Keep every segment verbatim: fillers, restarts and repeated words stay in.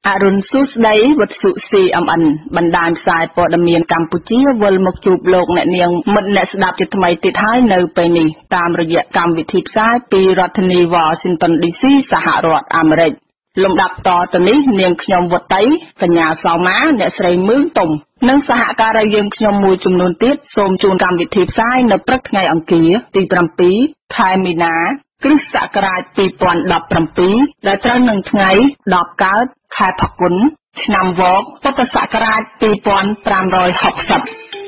อรุณสุดใดวัดสุสีอมอันบรรดาสายปอดเมียนกัมพูชีวลมกจูบโลกเนเนียงมันเนสดับจิตทำไมติดท้ายในไปนี้ตามระยะกรรมวิธีสายปีรัฐนีวอชิงตันดีซีสหรัฐอเมริกลำดับต่อตอนนี้เนียงขยมวัดไตกัญญาสาวม้าเนสไรมือตุ่มนังสหการเยี่ยมขยมมวยจุมนุนติดสมจูนกรรมวิธีสายในปรักไงอังกีตีปรำปีไทยมีนาคริสต์ศักราชปีปอนดับปรำปีและตรังหนึ่งไงดอกเกิดขายผักกุนนำวอกพุทธศักราชปีปอนปรามรอยหกสิบ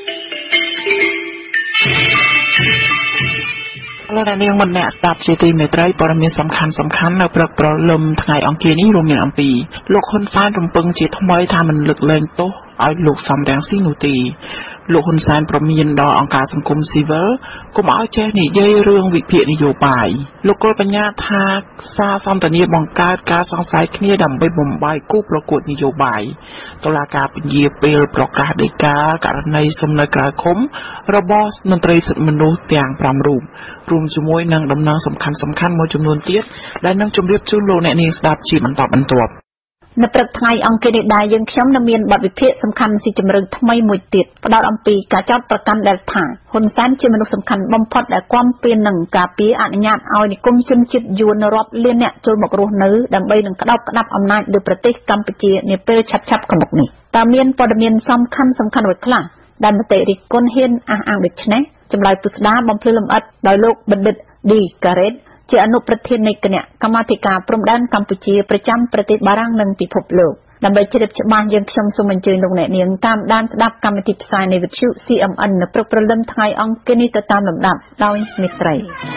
แล้วในเรื่องมันเนี่ยสตาร์ทจีเมตรปรมีสำคัญสำคัญในปรักปรลมไงอังกีนี้รวมอย่างอันปีโลกคนซ้ายรวมปึงจีทำไมทำมันเลือกเล่นโตเอาลูกสามแดงซีนูตีลูกคนแสนประมีนดอองการสังคมซีเวอร์ก็มาเอาแจ้งนี่ย่อยเรื่องวิพีนโยบายลูกกปัญญาทาซาซัมตานีบังการการสงสัยเคลียดำไปบ่มใบกู้ประกวดนโยบายตุลาการเป็นเยียเปลประกาศเดกาการในสมนกราคมระบอบมนตรีสิทธิมนุษย์ต่างพรำรูปรวมจมวยนางดำนางสำคัญสำคัญมวยจำนวนเตี้ยและนางจมเรียบจุลโลในนี้สตาร์ชีมันตอบอันตัวในประเทศไทยอังกฤษได้ยังเข้มนำเมียนบัตรวิเศษสำคัญสิจำเริงทำไมมวยติดประดาอัมปีการจัดประกันแดดถ่ายคนแสนที่มนุษย์สำคัญบำพดแต่ความเปลี่ยนหนึ่งกาปีอนุญาตเอาในกรมชนจิตยูนรอบเลี้ยนเนี่ยจนหมกรูนื้อดังใบหนึ่งกระดับกระดับอำนาจโดยประเทศกัมพูชีในเปรชับชับขมุกนี้ตาเมียนปอดเมียนสำคัญสำคัญไว้คลาดันมาเตะริก้นเฮียนอ่างอ่างเด็กชนะจำลายปุษดาบำเพลิลำอัดโดยโลกบัณฑิตดีกาเรตเจออนุประเทศในกเนี่ยกรรมธิการพรมด้านกัมพูชีประจำประเทศบารังหนึ่งติภพโลกดำไปเชิดฉบันยังชมสมันเจนลงในเนียงตามด้านสดับกรรมธิการในวิทยุ ซี เอ็ม เอ็น ในปรประเดิมไทยอังกฤษนี่ตามลำดับโดยมิตร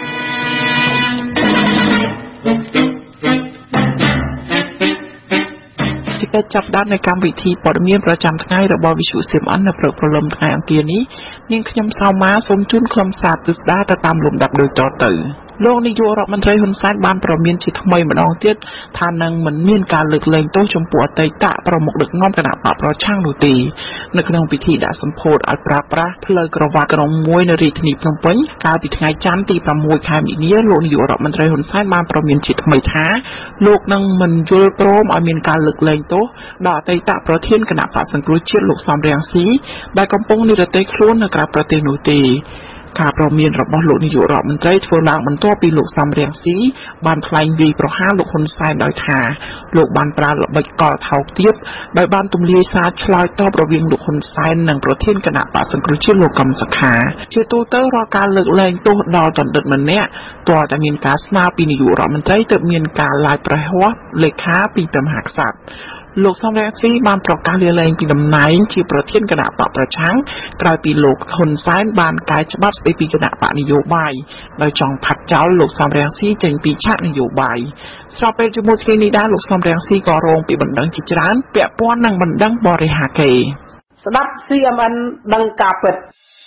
ที่ได้จับด้านในการวิธีปอดเมียนประจำทั้งระบอบวิชุเสียมอันในปรประเดิมไทยอังกฤษนี้ยังขยำสาวม้าสมจุนคลมศาสตร์ตุสดาตามลำดับโดยต่อตื่นโลกนิยมรัฐมนตรีหุ่นซ้ายบ้านประมีนจิตทำไมมันอองเตี้ยทานนังเหมือนเมียนการเลือกเลงโต้ชมปัวไตตะประมกเด็กน้อมกระดาษปะประช่างดูตีในขณะพิธีด่าสัมโพธอัลปราปราเพลกระวากระมวยในรีทนีพนมเป้งการปิดไงจันตีประมวยคายมีเนี้ยโลกนิยมรัฐมนตรีหุ่นซ้ายบ้านประมีนจิตทำไมท้าโลกนังมันยุลโปรมเอาเมียนการเลือกเลงโต้ด่าไตตะประเทศกระดาษปะสังกฤษเชียโลกสามแรงสีได้กำปงนิรเตคลุ้นในกระประเทศนูตีข้าพระเมียนระบอบโลกนิยมรัฐมนตรีทั่วโลกมันตัวปีโลกสามเรียงสีบานพลายวีประห้าโลกคนทรายดอยทาโลกบานปลาใบก่อเท้าเทียบใบบานตุมลีซาชลอยต่อประเวียงโลกคนทรายหนังประเทศขณะป่าสังกฤษชื่อโลกกำสขาชื่อตัวเตอร์รอการเลิกแรงตัวดอจนเดินมันเนี้ยตัวแต่เมียนกาสนาปีนิยมรัฐมนตรีเติมเมียนกาลายประหัวเลขาปีเติมหักสัตว์โลกสามแรงสีบานประกาศเรียงแรงปีดำไนชื่อประเทศขณะป่าประช้างกลายปีโลกคนทรายบานกายฉบับในปีขณะป่านโยบายโดยจองผัดเจ้าโลกสามแรงซีเจงปีชาตินโยบายสอบเป็นจมูกคลินิด้าโลกสามแรงซีก่อโรงปีบันดังจิจรานเปียป้อนนังบันดังบริหารเกย์สดับซีเอ็มเอ็นดังกาเปิด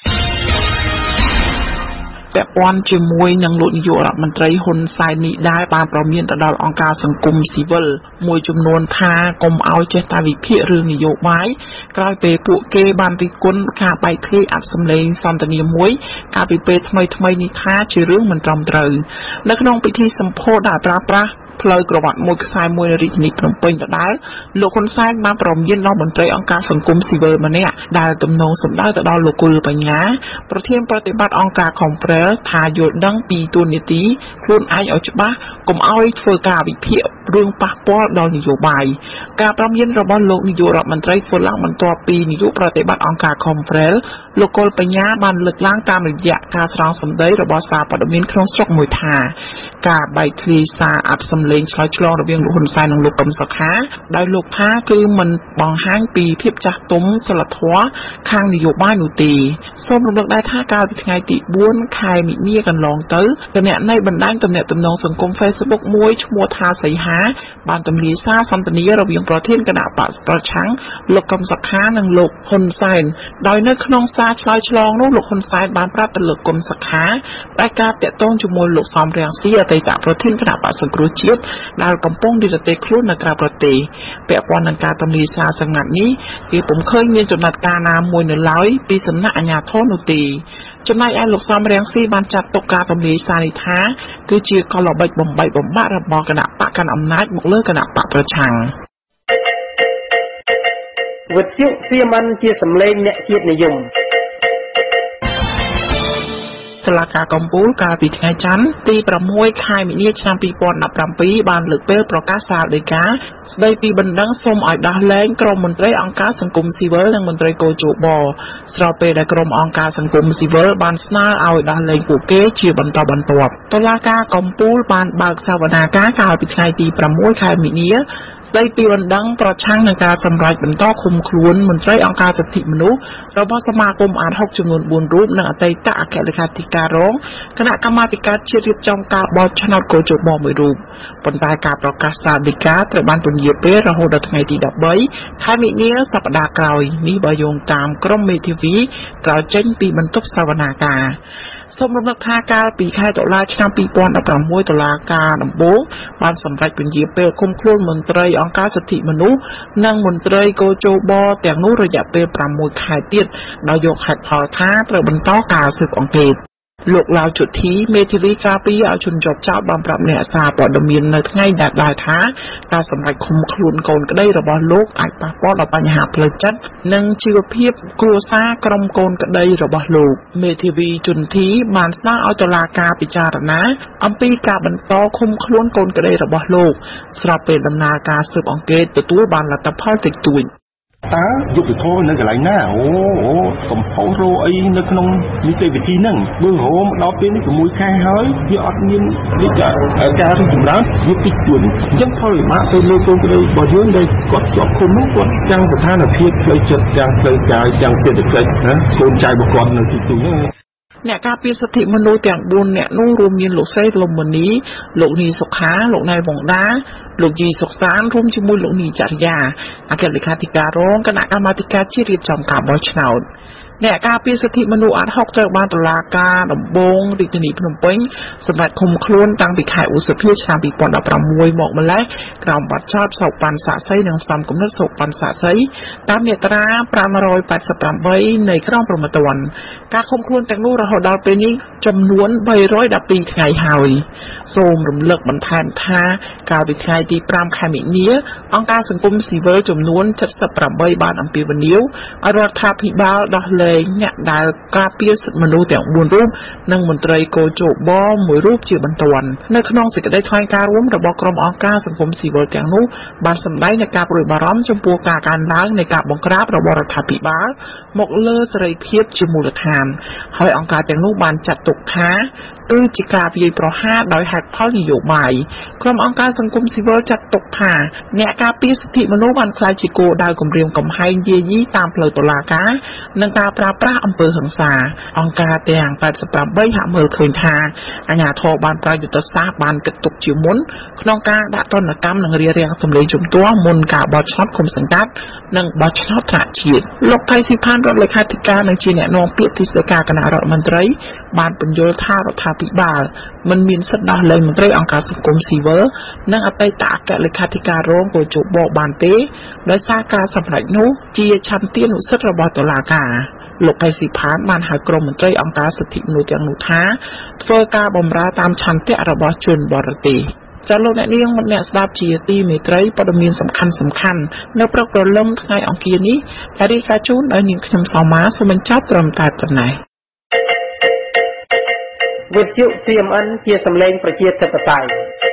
แบบวันจมวยนังหลุดอยู่รัฐมนตรีหุ่นทรายนี้ได้ปานประเมียนตลอดองการสังคมซีเวลมวยจำนวนทากรมเอาเจตาวิพิเรื่องนโยบายกลายเป็นปุเกบานริกุลขาไปเคลีอัดสำเลงซอนตเนียมวยกลายเป็นทำไมทำไมนิท่าชื่อเรื่องมันจำตรึงและขนมพิธีสัมโพธด่าปราปราเพลย์กระวัดมวยสายมวยในริทนิพนมเปญแต่ได้โลกคนสายมาปรมยินเราบนใจองการสังคมซีเวอร์มาเนี่ยได้ตำนงสมได้แต่ดอโลกุลปัญญาประเทศปฏิบัติองการของเฟรทายโยดังปีตัวนิติครุ่นไอเอาจุบ้ากลมเอาไอ้เฟอร์กาวิเพียเรื่องปากป้อดอนโยบายการปรมยินเราบนโลกนิยมรัฐมนตรีฝรั่งมันตัวปีนิยมปฏิบัติองการของเฟรโลกุลปัญญาบันเลือกล้างตามระยะการสร้างสมได้ระบอบซาปดมินครองสกมวยทาการใบคลีซาอัดสำเลงชอยชลองระเบียงลูกคนทรายนังลูกกำสักขาได้ลูกท้าคือมันบางห้างปีเพียบจากตุ้มสลัดทัวข้างนโยบายหนูตีส้มลำดับได้ท่าการเป็นไงติบ้วนคายมีเมียกันลองเต๋อแต่เนี่ยในบรรดาตำแหน่งตำนองสังคมเฟซบุ๊กมวยชัวทาใส่หาบานตำลีซาซัมตนีระเบียงประเทศกระดาษปะประชังลูกกำสักขานังลูกคนทรายโดยในขนมซาชลอยชลองนู้ลูกคนทรายบานปราตลูกกำสักขาได้การเตะต้นจมูกลูกซอมเรียงซีอะไรจากประเทศกระดาษปะสังกฤษจิตดาวกำปงดิเตคลุ้นในกราบประเทศแปะปอนนังการตำลีซาสังกัดนี้ที่ผมเคยเรียนจดนัดการนามวยเหนือร้อยปีสำนักอัญญาโทนุตีจนนายแอลลูกซามเรียงซีบานจัดตกการตำลีซาในท้าคือเชียร์กอลใบบ่มใบบ่มบ้าระบอกระดาษปะกันอำนาจบุกเลิกกระดาษปะประชังវិទ្យុ C M N ជាសម្លេងអ្នកជាតិនិយមតុលាការកំពូលកាលពីថ្ងៃច័ន្ទទីប្រាំមួយខែមីនាឆ្នាំពីរពាន់ដប់ប្រាំពីរបានលើកពេលប្រកាសសាលដីកាស្ដីពីបណ្ដឹងសូមឲ្យដោះលែងក្រុមមន្ត្រីអង្គការសង្គមស៊ីវិលនិងមន្ត្រីកោជបស្របពេលដែលក្រុមអង្គការសង្គមស៊ីវិលបានស្នើឲ្យដោះលែងពួកគេជាបន្តបន្ទាប់តុលាការកំពូលបានបើកសវនាការកាលពីថ្ងៃទីប្រាំមួយខែមីនាស្ដីពីបណ្ដឹងប្រឆាំងនឹងការសម្រេចបន្តឃុំខ្លួនមន្ត្រីអង្គការសិទ្ធិមនុស្សរបស់សមាគមអាតហុកចំនួនបួនរូបនិងអតីតអគ្គលេខាធិការរងគណៈកម្មាធិការជាតិរៀបចំការបោះឆ្នោតកោជបមួយរូបប៉ុន្តែការប្រកាសសាលដីកាត្រូវបានពន្យាពេលរហូតដល់ថ្ងៃទីដប់បីខែមីនាសប្តាហ៍ក្រោយនេះបើយោងតាមក្រុមមេធាវីក្រោយចេញពីបន្ទប់សវនាការសូមរំលឹកថាកាលពីខែតុលាឆ្នាំពីរពាន់ដប់ប្រាំមួយតុលាការដំបូងបានសម្រេចពន្យាពេលឃុំខ្លួនមន្ត្រីអង្គការសិទ្ធិមនុស្សនិងមន្ត្រីកោជបទាំងនោះរយៈពេលប្រាំមួយខែទៀតដោយយកហេតុផលថាត្រូវបន្តការស៊ើបអង្កេតលោកឡាវជុធីមេធាវីការពារឲ្យជនជាប់ចោទបានប្រាប់អ្នកសារព័ត៌មាននៅថ្ងៃដដែលថាការសម្រេចឃុំខ្លួនកូនក្តីរបស់លោកអាចប៉ះពាល់ដល់បញ្ហាផ្លូវចិត្តនិងជីវភាពគ្រួសារក្រុមកូនក្តីរបស់លោកមេធាវីជុនធីបានស្នើឲ្យតុលាការពិចារណាអំពីការបន្តឃុំខ្លួនកូនក្តីរបស់លោកស្របពេលដំណើរការស៊ើបអង្កេតទទួលបានលទ្ធផលតិចតួចតើយុទ្ធធម៌នៅកន្លែងណាអូអូកំហុសរោអីនៅក្នុងនីតិវិធីហ្នឹងបើរោមដល់ពេលនេះ៦ខែហើយវាអត់មានវិការការរីកចម្រើនយុទ្ធជួនអញ្ចឹងផលវិបាកទៅលើកូនក្តីរបស់យើងដែលគាត់ជាប់ឃុំនោះគាត់ទាំងស្ថានភាពផ្លូវចិត្តទាំងផ្លូវកាយទាំងសេដ្ឋកិច្ចណាកូនចៅរបស់គាត់នៅទីទូហ្នឹងអ្នកការពារសិទ្ធិមនុស្សទាំងបួនអ្នកនោះរួមមានលោកស្រីលំមនីលោកនីសុខាលោកណែវងដាលោកជីសុកសានរួមជាមួយលោកនីចរិយាអគ្គលេខាធិការរងគណៈកម្មាធិការជាតិរៀបចំការបោះឆ្នោតអ្នកការពារសិទ្ធិមនុស្សអាត់ហុកត្រូវបានតុលាការដំបងរាជធានីភ្នំពេញសម្រេចឃុំខ្លួនតាំងពីខែឧសភាឆ្នាំពីរពាន់ដប់ប្រាំមួយមកម្លេះក្រោមបទចោទសោកប៉ាន់សាក់សីនិងសំគំនិតសោកប៉ាន់សាក់សីតាមមាត្រាប្រាំរយប៉ែតសិបប្រាំបីនៃក្រមព្រហ្មទណ្ឌការឃុំខ្លួនទាំងនោះរហូតដល់ពេលនេះចំនួនបីរយដប់ពីរថ្ងៃហើយសូមរំលឹកបន្ថែមថាកាលពីថ្ងៃទីប្រាំខែមីនាអង្គការសង្គមស៊ីវិលចំនួនเจ็ดสิบแปดបានអំពាវនាវឲ្យរដ្ឋាភិបាលដោះលែងអ្នកដែលការពារសិទ្ធិមនុស្សទាំងបួនរូបនិងមន្ត្រីកោជបមួយរូបជាបន្ទាន់នៅក្នុងសេចក្តីថ្លែងការណ៍រួមរបស់ក្រុមអង្គការសង្គមស៊ីវិលទាំងនោះបានសម្ដែងនូវការព្រួយបារម្ភចំពោះការកើនឡើងនៃការបង្ក្រាបរបស់រដ្ឋាភិបាលមកលើសេរីភាពជាមូលដ្ឋានហើយអង្គការទាំងនោះបានចាត់ទុកថាគឺជាការវាយប្រហារដោយហេតុផលនយោបាយក្រុមអង្គការសង្គមស៊ីវិលចាត់ទុកថាអ្នកការពារសិទ្ធិមនុស្សបានក្លាយជាគោលដៅគំរាមកំហែងយាយីតាមផ្លូវតុលាការនិងការប្រើប្រាស់អំពើហិង្សាអង្គការទាំងแปดสิบแปดហាក់មើលឃើញថាអាជ្ញាធរបានប្រើយុទ្ធសាស្ត្របានគិតទុកជាមុនក្នុងការដាក់ទណ្ឌកម្មនិងរារាំងសម្លេងជំទាស់មុនការបោះឆ្នោតឃុំសង្កាត់និងបោះឆ្នោតថ្នាក់ជាតិលោកថៃស៊ីផានរដ្ឋលេខាធិការនិងជាអ្នកនាំពាក្យទីស្តីការគណៈរដ្ឋមន្ត្រីបានបញ្យល់ថារដ្ឋាភិបាលមិនមានសិទ្ធិដោះលែងមន្ត្រីអង្គការសង្គមស៊ីវិលនិងអតីតអគ្គលេខាធិការរងកោជបបានទេដោយសារការសម្រេចនោះជាឆន្ទានុសិទ្ធិរបស់តុលាការលោកកៃស៊ីផានបានហៅក្រុមមន្ត្រីអង្គការសិទ្ធិមនុស្សទាំងនោះថាធ្វើការបម្រើតាមឆន្ទៈរបស់ជនបរទេសចាលោកអ្នកនាងអ្នកស្ដាប់ជាទីមេត្រីព័ត៌មានសំខាន់សំខាន់នៅព្រឹកព្រលឹមថ្ងៃអង្គារនេះដែលរាយការណ៍ជូនដោយនាងខ្ញុំសោមាសូមបញ្ចប់ត្រឹមតែប៉ុណ្ណេះវិទ្យុ C M N ជាសម្លេងប្រជាធិបតេយ្យ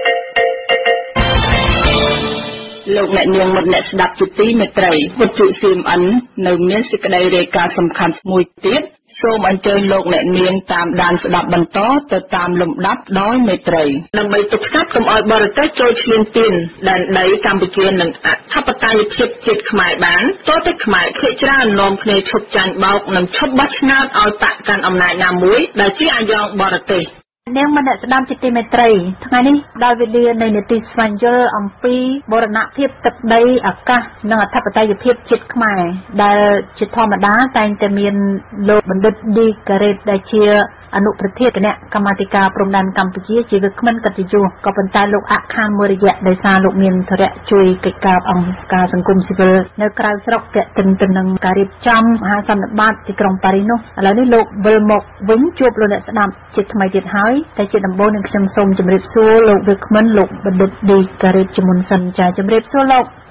លោកអ្នកនាងមិត្តអ្នកស្ដាប់ជាទីមេត្រីវិទ្យុ C M N នៅមានសេចក្តីរាយការណ៍សំខាន់មួយទៀតសូមអញ្ជើញលោកអ្នកនាងតាមដានស្ដាប់បន្តទៅតាមលំដាប់ដោយមេត្រីដើម្បីទប់ស្កាត់កុំឲ្យបរទេសចូលឈ្លានពានដែនដីកម្ពុជានិងអធិបតេយ្យភាពជាតិខ្មែរបានតើតែខ្មែរភាគច្រើននាំគ្នាឈប់ចាញ់បោកនិងឈប់បោះឆ្នោតឲ្យបកកាន់អំណាចណាមួយដែលជាអាយ៉ងបរទេសនាងមនៈស្ដាប់ជាទីមេត្រីថ្ងៃនេះដល់វេលានៃនីតិស្វែងយល់អំពីបូរណភាពទឹកដីអាកាសនិងអធិបតេយ្យភាពជាតិខ្មែរដែលជាធម្មតាតែងតែមានលោកបណ្ឌិតឌីការ៉េតដែលជាអនុប្រធានគណៈកម្មាធិការព្រំដែនកម្ពុជាជាវាគ្មិនកិត្តិយសក៏ប៉ុន្តែលោកអខានមួយរយៈដោយសារលោកមានធរៈជួយកិច្ចការអង្គការសង្គមស៊ីវិលនៅក្រៅស្រុកទាក់ទិនទៅនឹងការរៀបចំមហាសន្និបាតទីក្រុងប៉ារីសនោះឥឡូវនេះលោកវិលមកវិញជួបលោកអ្នកស្ដាប់ជាថ្មីទៀតហើយតែជាដំបូងនឹងខ្ញុំសូមជម្រាបសួរលោកវាគ្មិនលោកបណ្ឌិតឌីការ៉េតជាមុនសិនចាជម្រាបសួរលោក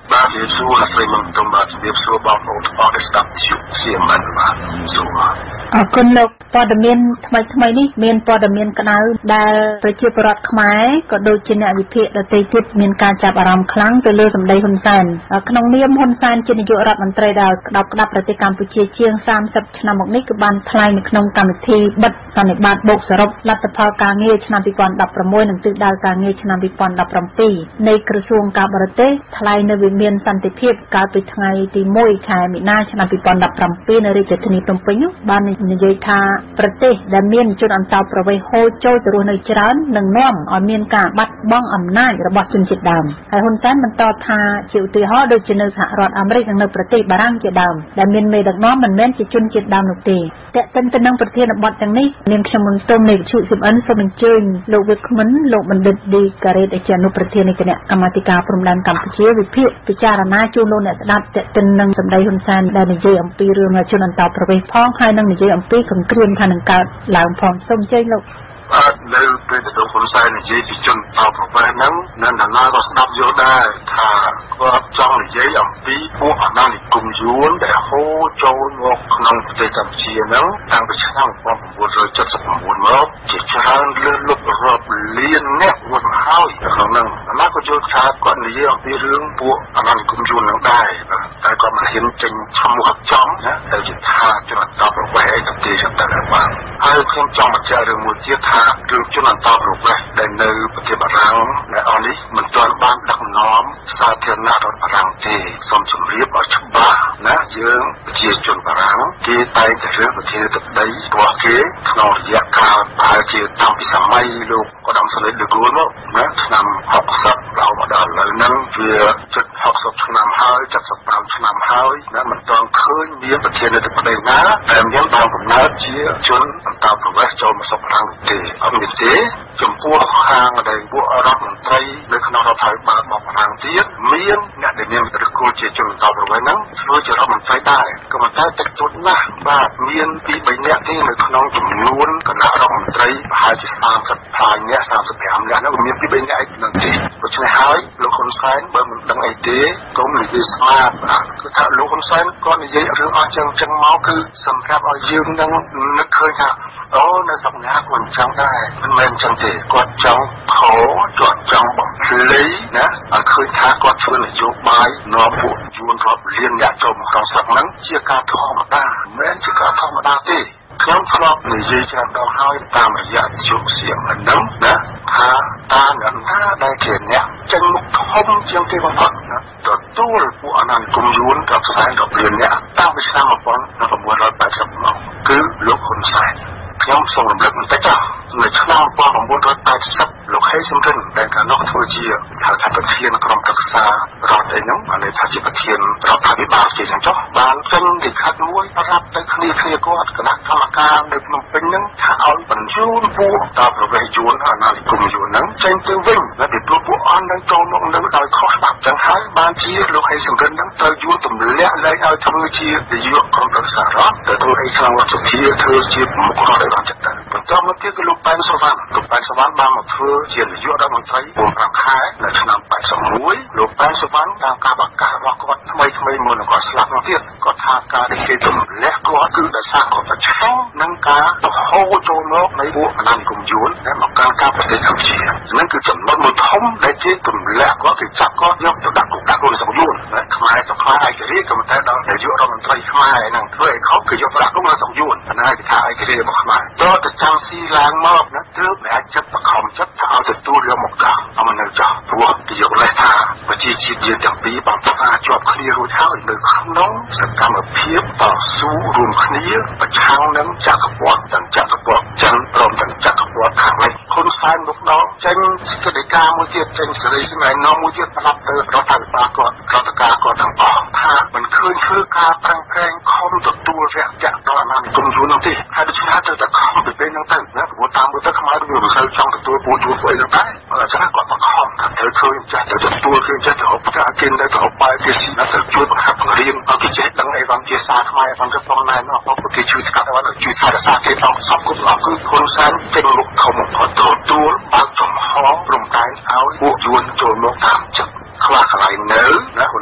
បាទជាសួរស្រីមុំទុំបាទជំរាបសួរបងប្អូនទាំងអស់ដែលស្ដាប់ជា ซี เอ็ม เอ็น បាទសួរអរគុណលោកព័ត៌មានថ្មីថ្មីនេះមានព័ត៌មានក្តៅដែលប្រជាពលរដ្ឋខ្មែរក៏ដូចជាអ្នកវិភាគដទៃទៀតមានការចាប់អារម្មណ៍ខ្លាំងទៅលើសម្ដីហ៊ុនសែនក្នុងនាមហ៊ុនសែនជានាយករដ្ឋមន្ត្រីដែលក្តាប់ក្តាប់ប្រទេសកម្ពុជាជាងសាមសិបឆ្នាំមកនេះគឺបានថ្លែងនៅក្នុងកម្មវិធីបិទសន្និបាតបូកសរុបលទ្ធផលការងារឆ្នាំពីរពាន់ដប់ប្រាំមួយនិងទិសដៅការងារឆ្នាំពីរពាន់ដប់ប្រាំពីរនៃក្រសួងការបរទេសថ្លែងនៅវិមានសន្តិភាពកាលពីថ្ងៃទីមួយខែមីនាឆ្នាំពីរពាន់ដប់ប្រាំពីរនៅរាជធានីភ្នំពេញនោះបាននិយាយថាប្រទេសដែលមានជនអន្តោប្រវេសន៍ហូរចូលទៅរស់នៅច្រើននឹងនាំឲ្យមានការបាត់បង់អំណាចរបស់ជនជាតិដើមហើយហ៊ុនសែនបន្តថាជាឧទាហរណ៍ដូចជានៅសហរដ្ឋអាមេរិកនិងនៅប្រទេសបារាំងជាដើមដែលមានមេដឹកនាំមិនមែនជាជនជាតិដើមនោះទេតែកតិនទៅនឹងប្រធានបទទាំងនេះនាងខ្ញុំមុនទុំនៃវិទ្យុ ซี เอ็ม เอ็น សូមអញ្ជើញលោកវិក្កាមិនលោកបណ្ឌិតឌីការ៉េតជាអនុប្រធាននៃគណៈកម្មាធិការព្រំដែនកម្ពុជាវិភាគពិចារណាជូនលោកអ្នកស្ដាប់កតិននឹងសម្ដីហ៊ុនសែនដែលនិយាយអំពីរឿងជនអន្តោប្រវេសន៍ផងហើយនឹងនិយាយអំពីកំគ្រាមថានឹងកើតឡើងផងសូមអញ្ជើញលោកបាទនៅពេលដែលលោកហ៊ុនសែននិយាយពីជនអន្តោប្រវេសន៍ហ្នឹងនៅណានាក៏ស្ដាប់យល់ដែរថាគាត់ចង់និយាយអំពីពួកអាណានិគមយួនដែលហូរចូលមកក្នុងប្រទេសកម្ពុជាហ្នឹងតាំងពីឆ្នាំmột nghìn chín trăm七十九មកជាច្រើនលើសលប់រាប់លានអ្នកមកហើយក្នុងហ្នឹងអាណាក៏យល់ថាគាត់និយាយអំពីរឿងពួកអាណានិគមយួនហ្នឹងដែរតែគាត់មិនហ៊ានចេញឈ្មោះចំណាតែជាថាជនអន្តោប្រវេសន៍អីទៅទេទៅតែបានហើយខ្ញុំចង់បញ្ជាក់រឿងមួយទៀតថារឿងជនអន្តោប្រវេសន៍ដែលនៅប្រទេសបារាំងដែលអស់នេះមិនទាន់បានដឹកនាំសាធារណរដ្ឋបារាំងទេសូមជម្រាបឲ្យច្បាស់ណាយើងប្រជាជនបារាំងគេតែងតែរើសប្រធានាធិបតីរបស់គេក្នុងរយៈកាលប្រហែលជាតាំងពីសម័យលោកឧត្តមសេនីយ៍ដឺហ្គោលមកណាឆ្នាំហុកសិបរហូតមកដល់ឥឡូវហ្នឹងវាជិតហុកសិបឆ្នាំហើយ칠십오ឆ្នាំហើយណាមិនទាន់ឃើញមានប្រធានាធិបតីណាដែលមានដើមកំណើតជាជនអន្តោប្រវេសន៍ចូលមកស្រុកបារាំងនោះទេអត់មានទេចំពោះខាងដែលពួករដ្ឋមន្ត្រីនៅក្នុងរដ្ឋាភិបាលរបស់បារាំងទៀតមានអ្នកដែលមានឫសគល់ជាជនអន្តោប្រវេសន៍ហ្នឹងធ្វើជារដ្ឋមន្ត្រីដែរក៏ប៉ុន្តែតិចតួចណាស់បាទមានពីរបីនាក់ទេនៅក្នុងចំនួនគណៈរដ្ឋមន្ត្រីប្រហែលជាសាមសិបផ្លាយនាក់សាមសិបប្រាំនាក់ហ្នឹងក៏មានពីរបីនាក់ឯហ្នឹងទេដូច្នេះហើយលោកហ៊ុនសែនបើមិនដឹងអីទេកុំនិយាយស្មាតបាទគឺថាលោកហ៊ុនសែនគាត់និយាយរឿងអស់ចឹងចឹងមកគឺសម្រាប់ឲ្យយើងនឹងនឹកឃើញថាអូនៅស្រុកណាក៏អញ្ចឹងដែរមិនមែនអញ្ចឹងទេគាត់ចង់ខោគាត់ចង់បំភ្លៃណាឲ្យឃើញថាគាត់ធ្វើនយោបាយនាំពួកយួនរាប់លានអ្នកចូលមកក្នុងស្រុកហ្នឹងជាការធម្មតាមិនមែនជាការធម្មតាទេខ្ញុំធ្លាប់និយាយច្រើនដងហើយតាមរយៈវិទ្យុ ซี เอ็ม เอ็น ហ្នឹងណាថាតើអ្នកណាដែលជាអ្នកចេញមុខធំជាងគេបំផុតណាទទួលពួកអាណានិគមយួនกับខ្សែរាប់លានអ្នកតាំងពីឆ្នាំmột nghìn chín trăm tám mươiមកគឺលោកហ៊ុនសែនខ្ញុំសូមរំលឹកបន្តិចចុះនៅឆ្នាំmột nghìn chín trăm tám mươiលោកហេសំរិនដែលកាលនោះធ្វើជាហៅថាប្រធានក្រុមប្រឹក្សារដ្ឋអីហ្នឹងបានថាជាប្រធានរដ្ឋាភិបាលជាចឹងចុះបានចេញលិខិតមួយប្រាប់ទៅគ្នាគ្នាគាត់គណៈកម្មការនៅភ្នំពេញហ្នឹងថាឲ្យបញ្ជូនពួកតប្រវេសយួនអាណានិគមយួនហ្នឹងចេញទៅវិញហើយពីព្រោះពួកអស់ហ្នឹងចូលមកនៅដោយខុសច្បាប់ចឹងហើយបានជាលោកហេសំរិនហ្នឹងត្រូវយួនទម្លាក់លែងឲ្យធ្វើជានាយកក្រុមប្រឹក្សារដ្ឋទៅធ្វើអីក្នុងរដ្ឋសភាធ្វើជាប្រមុខរដ្ឋឲ្យបានចិត្តទៅបន្ទាប់មកទៀតគឺលោកប៉ែនសុវណ្ណលោកប៉ែនសុវណ្ណបានមកធ្វើជានាយករដ្ឋមន្ត្រីbốnខែនៅឆ្នាំ八十一លោកប៉ែនសុវណ្ណតាមការប្រកាសរបស់គាត់ថ្មីថ្មីមុននឹងគាត់ស្លាប់នោះទៀតគាត់ថាការដែលគេទម្លាក់គាត់គឺដោយសារគាត់ប្រឆាំងនឹងការហូរចូលមកនៃពួកអាណានិគមយួនដែលមកកាន់កាប់ប្រទេសកម្ពុជាហ្នឹងគឺចំណុចមួយធំដែលគេទម្លាក់គាត់គេចាប់គាត់យកទៅដាក់គុកដាក់ខ្លួនស្រុកយួនខ្មែរស្រុកខ្មែរឯករាជ្យក៏តែដល់នាយករដ្ឋមន្ត្រីខ្មែរហ្នឹងធ្វើឲ្យខុសគឺយកទៅដាក់គុកនៅស្រុកយួនអាណាគេថាឯករាជ្យរបស់ខ្មែរតើទៅចាំស៊ីឡើងមកណាទើបអាចចិត្តបខំចិត្តថាឲ្យទទួលយកមកកាអមនៅចោះព្រោះគេយកលេសថាប្រជាជាតិយើងទាំងពីរបានផ្សារជាប់គ្នារួចហើយនៅក្នុងសកម្មភាពតស៊ូរួមគ្នាប្រឆាំងនឹងចក្រពត្តិទាំងចក្រពត្តិចិនព្រមទាំងចក្រពត្តិខាងលិចហ៊ុនសែនមកដល់ចេញសេចក្តីការមួយទៀតចេញសេរីស្នេហ៍នាំមួយទៀតប្រាប់ទៅរដ្ឋាភិបាលគាត់រដ្ឋការគាត់ទាំងអស់ថាមិនឃើញធ្វើការប្រឹងប្រែងខំទទួលរយៈចាក់ដល់អាណានិគមយួននោះទេហើយដូច្នេះត្រូវតែខំទៅពេលហ្នឹងទៅណាព្រោះតាមមើលទៅខ្មែរវាមិនសូវចង់ទទួលពួកយួនពួកអីហ្នឹងដែរអញ្ចឹងគាត់បង្ខំថាត្រូវឃើញចាស់ទៅទទួលឃើញចាស់ទៅអបការគេនៅទៅអបបាយគេស៊ីណាទៅជួយបង្ហាត់បង្រៀនឲ្យគេចេះដឹងអីបានជាសារខ្មែរបានទៅផងណែនអស់ពួកគេជួយស្កាត់ឲ្យជួយថែរក្សាគេផងសពគ្រប់អស់គឺហ៊ុនសែនចេញមុខធំអត់ទទួលបើកចំហព្រមតែងឲ្យពួកយួនចូលមកតាមចិត្តខ្លះកន្លែងនៅណាហ៊ុន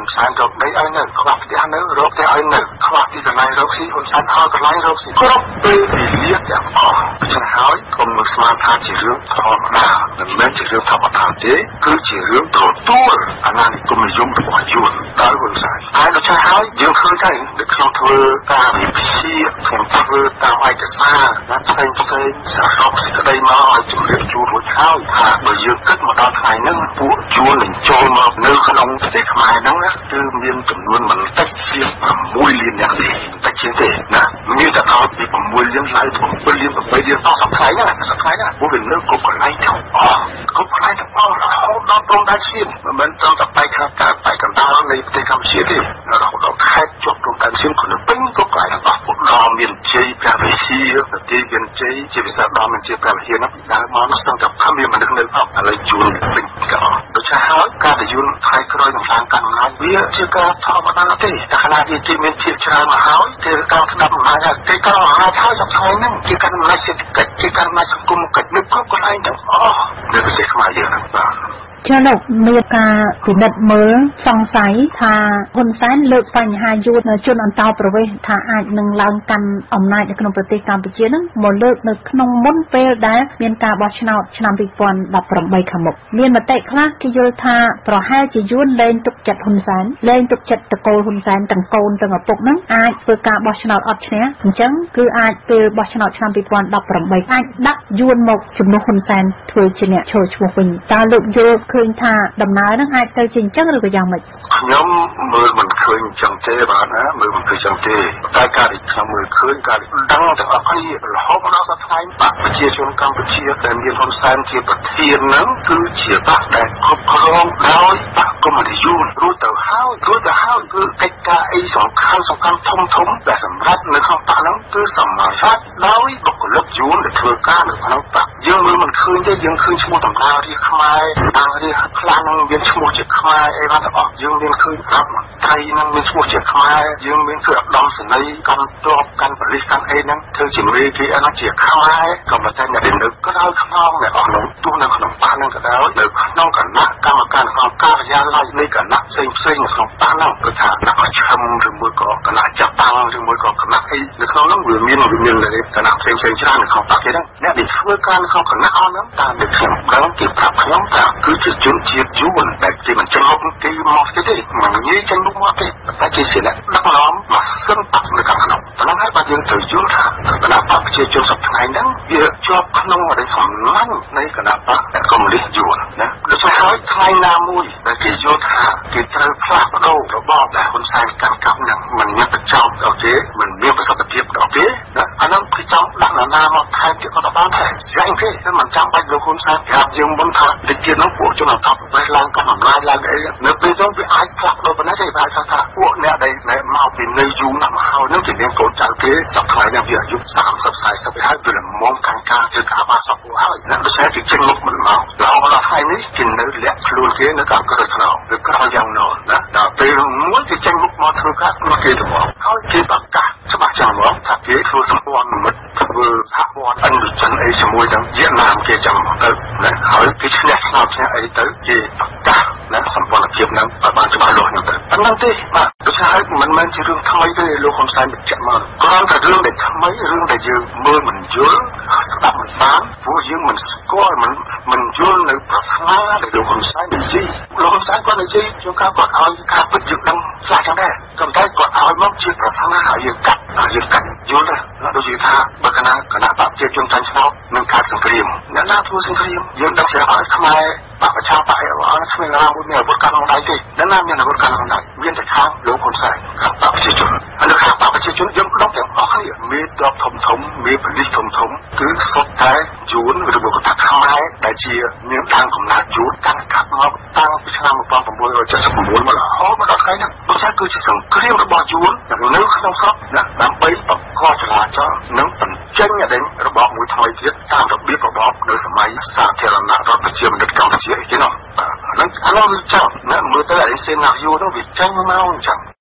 นสารรบได้ไอ้เนี่ยขวบที่อันเนี่ยรบได้ไอ้เนี่ยขวบที่กันไหนรบสิคนสารเอากันไหนรบสิครบไปเลี้ยงอย่างพอจะหายกรมสมาธิจีเรื่องธรรมดาแต่ไม่จีเรื่องธรรมดาเด็กคือจีเรื่องตัวตัวอันนั้นก็ไม่ยุ่งตัวยุ่งได้คนสารไอ้เราใช้หายยังเคยได้เด็กเขาเธอตาวิพีของเธอตาไอ้กระซ่าและเซ็งเซ็งสารพัดสิ่งใดมาไอ้จุดเรียกจูรุ่นเท้าหากเรายืนขึ้นมาตอนไทยนั่งปวดจูนหนึ่งโจมมาเนื้อขนมเด็กหมายนั่งนะคือมีจำนวนมันตัดเสียงมวยเลี้ยงอย่างนี้ตัดเชียงเตะนะมีแต่เขามีผมมวยเลี้ยงไหลผมไปเลี้ยงผมไปเลี้ยงต่อสักไทยนะสักไทยนะว่าเป็นเนื้อกบไหลเท่าอ๋อกบไหลเท่าอ๋อเราเราตรงได้สิ้นมันต้องตัดไปครับการไปกันดาวในประเทศกัมพูชาที่เราเราแค่จบตรงการสิ้นคนละปิ้งก็กลายเป็นว่าพวกเราเมียนเจย์แปลว่าเฮียแต่ที่เมียนเจย์เจย์ภาษาเราเมียนเจย์แปลว่าเฮียนะแต่มาเราต้องจับข้ามเมียนมันถึงเลยเอาอะไรจูนปิ้งก็โดยเฉพาะการได้ยุนไทยกระโดดทางการงานเบี้ยที่การทำมาตั้งแต่แต่ขณะที่เมียนเจย์ชายมาหายที่การทำมาจากที่การหาเท้าสับสายนั่งที่การมาเศรษฐกิจที่การมาสังคมกิจนึกก็ก็ไรเนี่ยอ๋อเดี๋ยวไปเช็คมาเยอะนะเชื่อหลกมีการติดเมื่อสงสัยทาคนแสนเลิกปัญหายุทธจนอันตรประเวททาอาจหนึ่งลังกันอำนาจในขนมประเทศกัมพูชานั้นหมดเลิกในขนมมุนเปรได้เมียนกาบอชนาชนำปีกวนดับปรำใบขมุกเมียนมาเตะคลาที่ยุทธาประหารจะยุ่นเล่นตุกจัดคนแสนเล่นตุกจัดตะโกนคนแสนต่างโกนต่างปกนั้นอาจเปิดการบอชนาอดเนี้ยถึงจังคืออาจเปิดบอชนาชนำปีกวนดับปรำใบอาจดักยุ่นหมกจุดนุคนแสนถวยเจเนโชว์ชัวฟินตาลุกโยคืนทาดำน้ำนั่งไอ้เตยจริงจังหรือก็ยังไม่ย้อมมือมันเคยจังเตะบ้านนะมือมันเคยจังเตะแต่การอีกครั้งมือเคยการดังแต่ว่าใครเราไม่รู้สักทีปากประเทศชนกัมพูชาแต่มีคนแสนที่ประเทศนั้นคือเฉียบปากแต่ครอบครองน้อยปากก็ไม่ได้ยุ่งรู้แต่ห้าวรู้แต่ห้าวคือไอ้กาไอ้สองข้างสองข้างทมทมแต่สำรับในข้างปากนั้นคือสำรับน้อยบอกก็เลิกยุ่งแต่เธอก้าหรือพนังปากยังมือมันเคยได้ยังเคยชั่วต่างดาวที่ขมายต่างที่คลานเวียนชั่วเจ็บขมายไอ้บ้านออกยังเวียนเคยรับไทยนั่งเวียนชั่วเจ็บขมายยังเวียนเกิดดำสนัยการตอบการผลิตการไอ้นั้นเธอจิ๋มเลยที่อันนั้นเจ็บขมายก็มาแต่เนี่ยเด็กนึกก็ได้ขนมเนี่ยออกหนุ่มตู้นั่งขนมปังนั่งก็ได้เด็กน้องกันนักกรรมการของก้าวยาไล่ในกันนักเซ็งเซ็งขนมปังนั่งกระถางนักชมหรือมือก่อกันนักจับตังหรือมือก่อกันนักไอ้เด็กน้องนั่งเวียนเวียนเวียนเลยกันนักเซ็งเซ็งช้าในของปังแค่นั้นเนี่ยเด็กช่วยการของกันนักเอาน้ำตาเด็กขนมปังเก็บผักขนมปังคือจุดจุดเจียบยุ่นแต่ที่มันจะลบที่มอสก็ได้มันยี่จังลุกมาที่แต่ที่เสียแล้วนักน้องมาเส้นปักในการขนมแต่นั่งให้ปัจจัยถือยุ่นค่ะแต่นักปักเจียบจนสับไงนั้นเยอะชอบขนมอะไรสองนั่งในขณะปักแต่ก็ไม่ได้ยุ่นนะโดยเฉพาะไทยนามุยแต่ที่ยุ่นค่ะที่เจอพลาดโดเราบอกแต่คนใช้การกับหนังมันเนี่ยประจำโอเคมันมีประสบการณ์โอเคนะอันนั้นคือจำดังนามาไทยที่เขาต้องการแทนยังไงถ้ามันจำไปเราคนใช้อยากยังบนทางเด็กเกี่ยน้องปวดจนเราทำไปล้างกันหลายล้างเองเนื้อไปต้องไปไอ้พลักเราไปนั่นได้ไปค่ะค่ะพวกเนี่ยได้ในมาเป็นในยุงน้ำเฮาเนี่ยเป็นเรื่องโกรธจังเกศสักหน่อยเนี่ยอายุสามสัปดาห์สัปดาห์เป็นมองการการคือขาบาสับหัวเอาเนี่ยเราใช้จิตใจลุกมันเมาเราเราไทยนี่กินเนื้อเละคลุนเกศในการกระทำหรือกระยังนอนนะแต่เป็นม้วนจิตใจลุกมาทำการมาเกศบอกเขาเกศปากกาสมัครจังหวะถ้าเกศคือสมบูรณ์มันคือพระวรอันดุจันไอสมุยจังเวียดนามเกศจังเติร์นะเขาพิจารณาเราใช้ไอเติร์เกศปากกานะสมบูรณ์เพียบนั้นประมาณจะมาโลกนั่นเติร์อันนั้นที่มาโดยเฉพาะมันมันจะเรื่องทำไมได้โลกคนใช้แบบจะมาก็แต่เรื่องเด็กทำไมเรื่องเด็กเยอะมือมันเยอะสตับมันฟ้านผู้ยิงมันสกอร์มันมันเยอะในประสมาในโลกคนใช้ในจีโลกคนใช้ก็ในจีจงการกดเอาการปิดยุบดังฟลาจังได้ก็ได้กดเอามั่งจีประสมาหาเยอะกัดหาเยอะกัดเยอะเลยแล้วโดยเฉพาะบางคณะคณะปราบเจ้าจงการชนะนั่งขาดสังเกตนั่นน่าทั่วสังเกตเยอะดังเสียหายทำไมปากประชาไปว่าทำไมเราเนี่ยบทการของใดที่นั่นน่าเนี่ยบทการของใดเวียนแต่ข้างโลกคนใส่ข้างปากประชาชนอันนี้ข้างปากประชาชนยังต้องแต่ออกให้มีดอกถมถมมีผลิตถมถมคือสดแต่ยูนหรือบุคคลทักข้างไม้ได้เชียเนื้อทางของนายูนการขับมาตั้งพิชามาปองผมว่าจะสมบูรณ์มาแล้วอ๋อมันอะไรนะไม่ใช่คือจะส่งเครื่องระบายยูนอย่างเนื้อข้างซับนะนำไปปรับข้อจราจรเนื้อเป็นเจ้งอย่างเด่นระบายมวยไทยเทียบตามระเบียบระบายโดยสมัยสาธารณรัฐประชาชนกัมพูชาที่นั่นอันนั้นอันนั้นเจ้าเนี่ยมือแต่ละเซนาริโอต้องวิจัยมาเอาจัง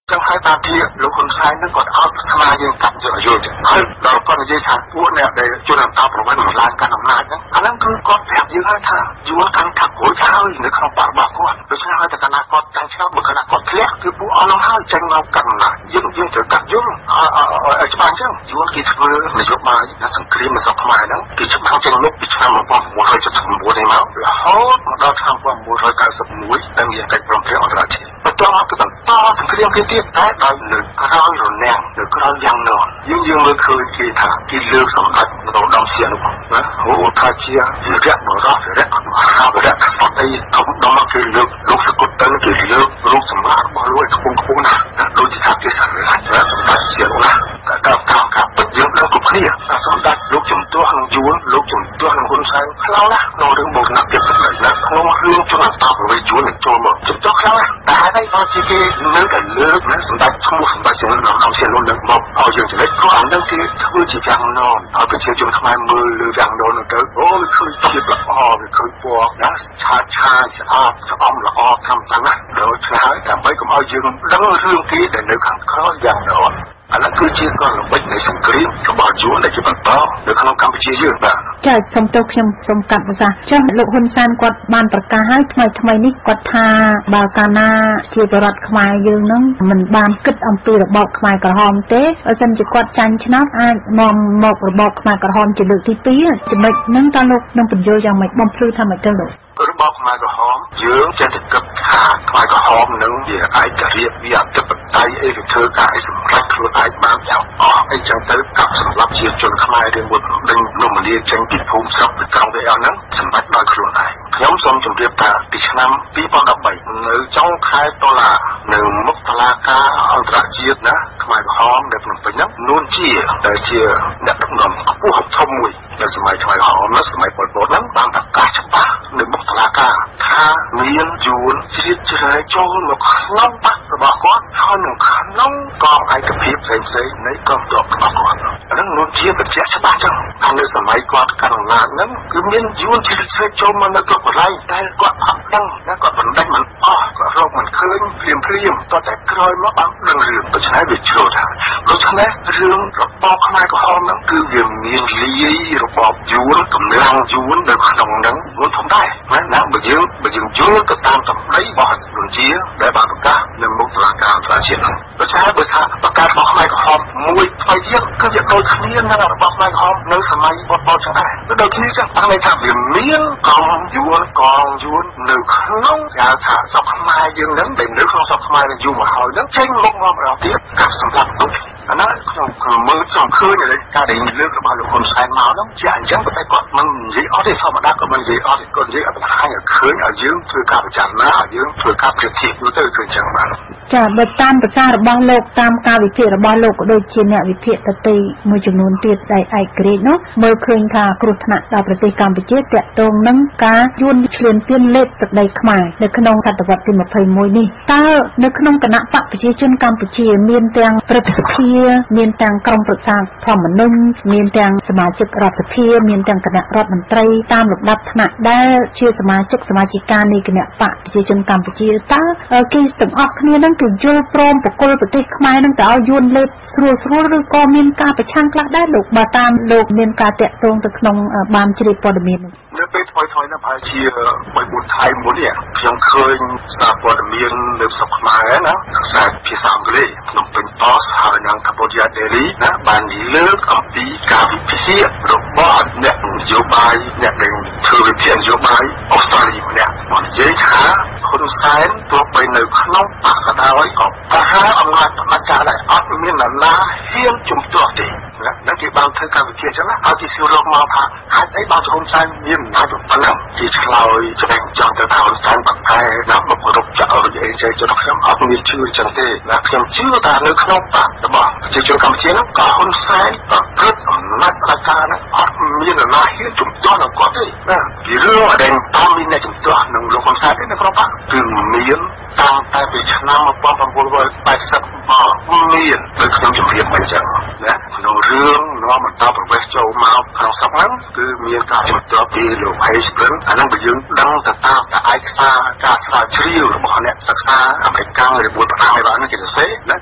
ចឹងហើយតាមជាលោកហ៊ុនសែននឹងគាត់អត់ស្មារយើងកាត់យកយល់ចឹងហើយដល់គាត់និយាយថាពួកអ្នកដែលជនអន្តរប្រវេសន៍មិនឡើងកាន់អំណាចហ្នឹងអាហ្នឹងគឺគាត់ប្រាប់យើងហើយថាយួនកាន់ថាក្រួយហើយនៅក្នុងបរិបទគាត់ដូច្នេះហើយតែគណៈគាត់ចាញ់ឆ្នោតបើគណៈគាត់ធ្លាក់គឺពួកអស់នោះហើយចេញមកកាន់អំណាចយើងយើងត្រូវកាត់យល់ឲ្យច្បាស់ចឹងយួនគេធ្វើនយោបាយសង្គ្រាមនៅស្រុកខ្មែរហ្នឹងគេច្បាស់ចេញមុខពីឆ្នាំmột nghìn chín trăm bảy mươi chínនេះមករហូតមកដល់ឆ្នាំmột nghìn chín trăm chín mươi mốtដែលមានកិច្ចព្រមព្រៀងអន្តរជាតិបន្ទាប់មកគឺបន្តសង្គ្រាមគេទៀតតែដោយលើក្រោយរនាំងលើក្រោយយ៉ាងណនយើងយើងមើលឃើញគេថាគេលើកសម្ដេចនរោត្តមសីហនុណាហូថាជារយៈបរោះរយៈមហាវរៈស្បតីធំដុំគេលើកលោកសកុតទៅគេលើករូបសម្លាប់របស់លោកឲ្យខ្ពង់ខ្ពស់ណាស់ដូចជាថាគេសារឡាញ់សម្ដេចសីហនុណាតែតាមតាមការពិតយើងដឹងគ្រប់គ្នាថាសម្ដេចលោកជំទាស់នឹងយួនលោកជំទាស់នឹងហ៊ុនសែនខ្លាំងណាស់ក្នុងរឿងបូរណភាពទឹកដីណាក្នុងរឿងជនអន្តរប្រវេសន៍យួននឹងចូលមកជំទាស់ខ្លាំងណាស់តែហើយដល់ជាគេនៅតែលើកណាសម្ដេចឈ្មោះសម្ដេចសីហនុដល់សីហនុនឹងមកឲ្យយើងចំណេះព្រោះអានឹងគេធ្វើជាយ៉ាងណនឲ្យប្រជាជនខ្មែរមើលលើយ៉ាងណនទៅអូវាឃើញភាពល្អវាឃើញពណ៌ណាឆាតឆាយស្អាតស្អំល្អធម្មតាណាដូច្នេះហើយដើម្បីកុំឲ្យយើងដឹងរឿងគេដែលនៅខាងក្រោយយ៉ាងណនអានោះគឺជាកលល្បិចនៃសង្គ្រាមរបស់យួនដែលជាបន្តនៅក្នុងកម្ពុជាយើងបាទចាសូមទៅខ្ញុំសូមកាត់ភាសាចាលោកហ៊ុនសែនគាត់បានប្រកាសឲ្យថ្មីថ្មីនេះគាត់ថាបើកាលណាជាបរដ្ឋខ្មែរយើងនឹងមិនបានគិតអំពីរបបខ្មែរក្រហមទេបើមិនជាគាត់ចាញ់ឆ្នោតអាចនាំមករបបខ្មែរក្រហមជាលើកទីពីរចំណុចហ្នឹងតើលោកនឹងបញ្យល់យ៉ាងម៉េចបំភ្លឺថាម៉េចទៅលោករបបខ្មែរក្រហមយើងចេះតែគិតថាខ្មែរក្រហមនឹងវាឯករាជ្យវាអធិបតេយ្យអីធ្វើការឲ្យសម្រេចខ្លួនឯងបានយ៉ាងអស់អីចឹងទៅកាប់សម្លាប់ជាជនខ្មែររៀងមួយដេញនំលាចេញពីភូមិស្រុកពីក្រុងវាអស់ហ្នឹងសម្រេចដោយខ្លួនឯងខ្ញុំសូមជម្រាបថាពីឆ្នាំពីរពាន់ដប់បីនៅចុងខែតុលានៅមុខតុលាការអន្តរជាតិណាខ្មែរក្រហមនៅភ្នំពេញហ្នឹងនួនជាដែលជាអ្នកដឹកនាំខ្ពស់ធំមួយនៅសម័យខ្មែរក្រហមណាសម័យប៉ុលពតហ្នឹងបានប្រកាសច្បាស់នៅមុខតុលាការថាមានយួនជ្រៀតជ្រែកចូលមកក្នុងបករបស់គាត់ហើយនៅក្នុងកងឯកភាពផ្សេងផ្សេងនៃកងទ័ពរបស់គាត់អាហ្នឹងនួនជាបញ្ជាក់ច្បាស់ចឹងថានៅសម័យគាត់កាន់អំណាចហ្នឹងគឺមានយួនជ្រៀតជ្រែកចូលមកនៅគ្រប់កន្លែងតែគាត់អត់ដឹងណាគាត់បណ្ដេញមិនអស់គាត់រកមិនឃើញព្រាមព្រាមតតែក្រោយមកបានដឹងរឿងដូច្នេះវាជ្រោតហើយដូច្នេះរឿងរបបខ្មែរក្រហមហ្នឹងគឺវាមានលាយរបបយួនកម្លាំងយួននៅក្នុងហ្នឹងមួយធំដែរណាណាបើយើងបើយើងយល់ទៅតាមសម្ដីរបស់នួនជាដែលបានប្រកាសនៅមុខតុលាការអន្តរជាតិហ្នឹងដូច្នេះបើថាប្រកាសរបស់ខ្មែរក្រហមមួយថ្មីទៀតគឺវាដូចគ្នានឹងរបស់ខ្មែរក្រហមនៅសម័យប៉ុលពតចឹងដែរគឺដូចគ្នាចឹងតាមន័យថាវាមានកងយួនកងយួននៅក្នុងគេហៅថាស្រុកខ្មែរយើងហ្នឹងដែលនៅក្នុងស្រុកខ្មែរនឹងយូរមកហើយហ្នឹងចេញមុខមកម្ដងទៀតកាប់សម្លាប់ដូចអានោះខ្ញុំក៏មើលចង់ឃើញនៅការដែលលើករបស់លោកហ៊ុនសែនមកហ្នឹងជាអញ្ចឹងតែគាត់មិននិយាយអត់ទេធម្មតាក៏មិននិយាយអត់គាត់និយាយឲ្យបង្ហាញឲ្យឃើញឲ្យយើងធ្វើការពិចារណាឲ្យយើងធ្វើការប្រៀបធៀបទៅគឺអញ្ចឹងបាទចាបើតាមប្រសាសន៍របស់លោកតាមការវិភាគរបស់លោកក៏ដូចជាអ្នកវិភាគដទៃមួយចំនួនទៀតដែលឯករាជ្យនោះមើលឃើញថាគ្រោះថ្នាក់ដល់ប្រទេសកម្ពុជាតាក់ទងនឹងការយួនឈ្លានពានលេបទឹកដីខ្មែរនៅក្នុងសតវត្សទីยี่สิบเอ็ดនេះតើនៅក្នុងគណៈបកប្រជាជនកម្ពុជាមានទាំងប្រតិសភាមានទាំងក្រុមប្រឹក្សាធម្មនុញ្ញមានទាំងសមាជិករដ្ឋសភាមានទាំងគណៈរដ្ឋមន្ត្រីតាមលំដាប់ថ្នាក់ដែលជាសមាជិកសមាជិកានៃគណៈបកប្រជាជនកម្ពុជាតើគេទាំងអស់គ្នានឹងគឺយល់ព្រមបកគលប្រទេសខ្មែរនឹងទៅឲ្យយួនលេបស្រួលស្រួលឬក៏មានការប្រឆាំងខ្លះដែរលោកបើតាមលោកមានការតាក់ទងទៅក្នុងបានជ្រាបព័ត៌មាននៅពេលថ្មីថ្មីនោះប្រហែលជាបីបួនខែមុននេះខ្ញុំឃើញសារព័ត៌មាននៅស្រុកខ្មែរណាខ្សែភាសាអង់គ្លេសភ្នំពេញ Post ហើយនិង Cambodia Daily ណាបានលើកអំពីការវិភាគរបស់អ្នកនយោបាយអ្នកដែលធ្វើវិភាគនយោបាយអូស្ត្រាលីម្នាក់មកនិយាយថាហ៊ុនសែនទោះបីនៅក្នុងបកក៏ដោយក៏ប្រហារអំណាចផ្ដាច់ការដែរអត់មាននរណាហ៊ានជំទាស់ទេណានឹងគេបានធ្វើការវិភាគចឹងណាឲ្យគេសួររកមកថាហេតុអីបានហ៊ុនសែនមានអំណាចប៉ុណ្ណឹងគេឆ្លើយច្បាស់ចង់ទៅថាហ៊ុនសែនបាក់តែណាមករកចាក់ឲ្យអីចេះចុះខ្ញុំអត់មានជឿចឹងទេណាខ្ញុំជឿថានៅក្នុងបករបស់ប្រជាជនកម្ពុជានោះក៏ហ៊ុនសែនក៏ព្រឹត្តអំណាចផ្ដាច់ការហ្នឹងអត់មាននរណាហ៊ានជំទាស់នឹងគាត់ទេណាពីរឿងអដែងតាមមានអ្នកជំទាស់នឹងលោកហ៊ុនសែនទេនៅក្នុងបកគឺមានតាំងតែពីឆ្នាំmột nghìn chín trăm tám mươiមកមានដូចខ្ញុំជម្រាបមិនចឹងណាក្នុងរឿងនាំបន្តប្រវេសចូលមកក្នុងស្រុកហ្នឹងគឺមានការជំទាស់ពីលោក Haysprin អាហ្នឹងបើយើងដឹងទៅតាមតែឯកសារការស្រាវជ្រាវរបស់អ្នកសិក្សាអាមេរិកឬមួយបណ្ដាលហ្នឹងគេសរសេរណា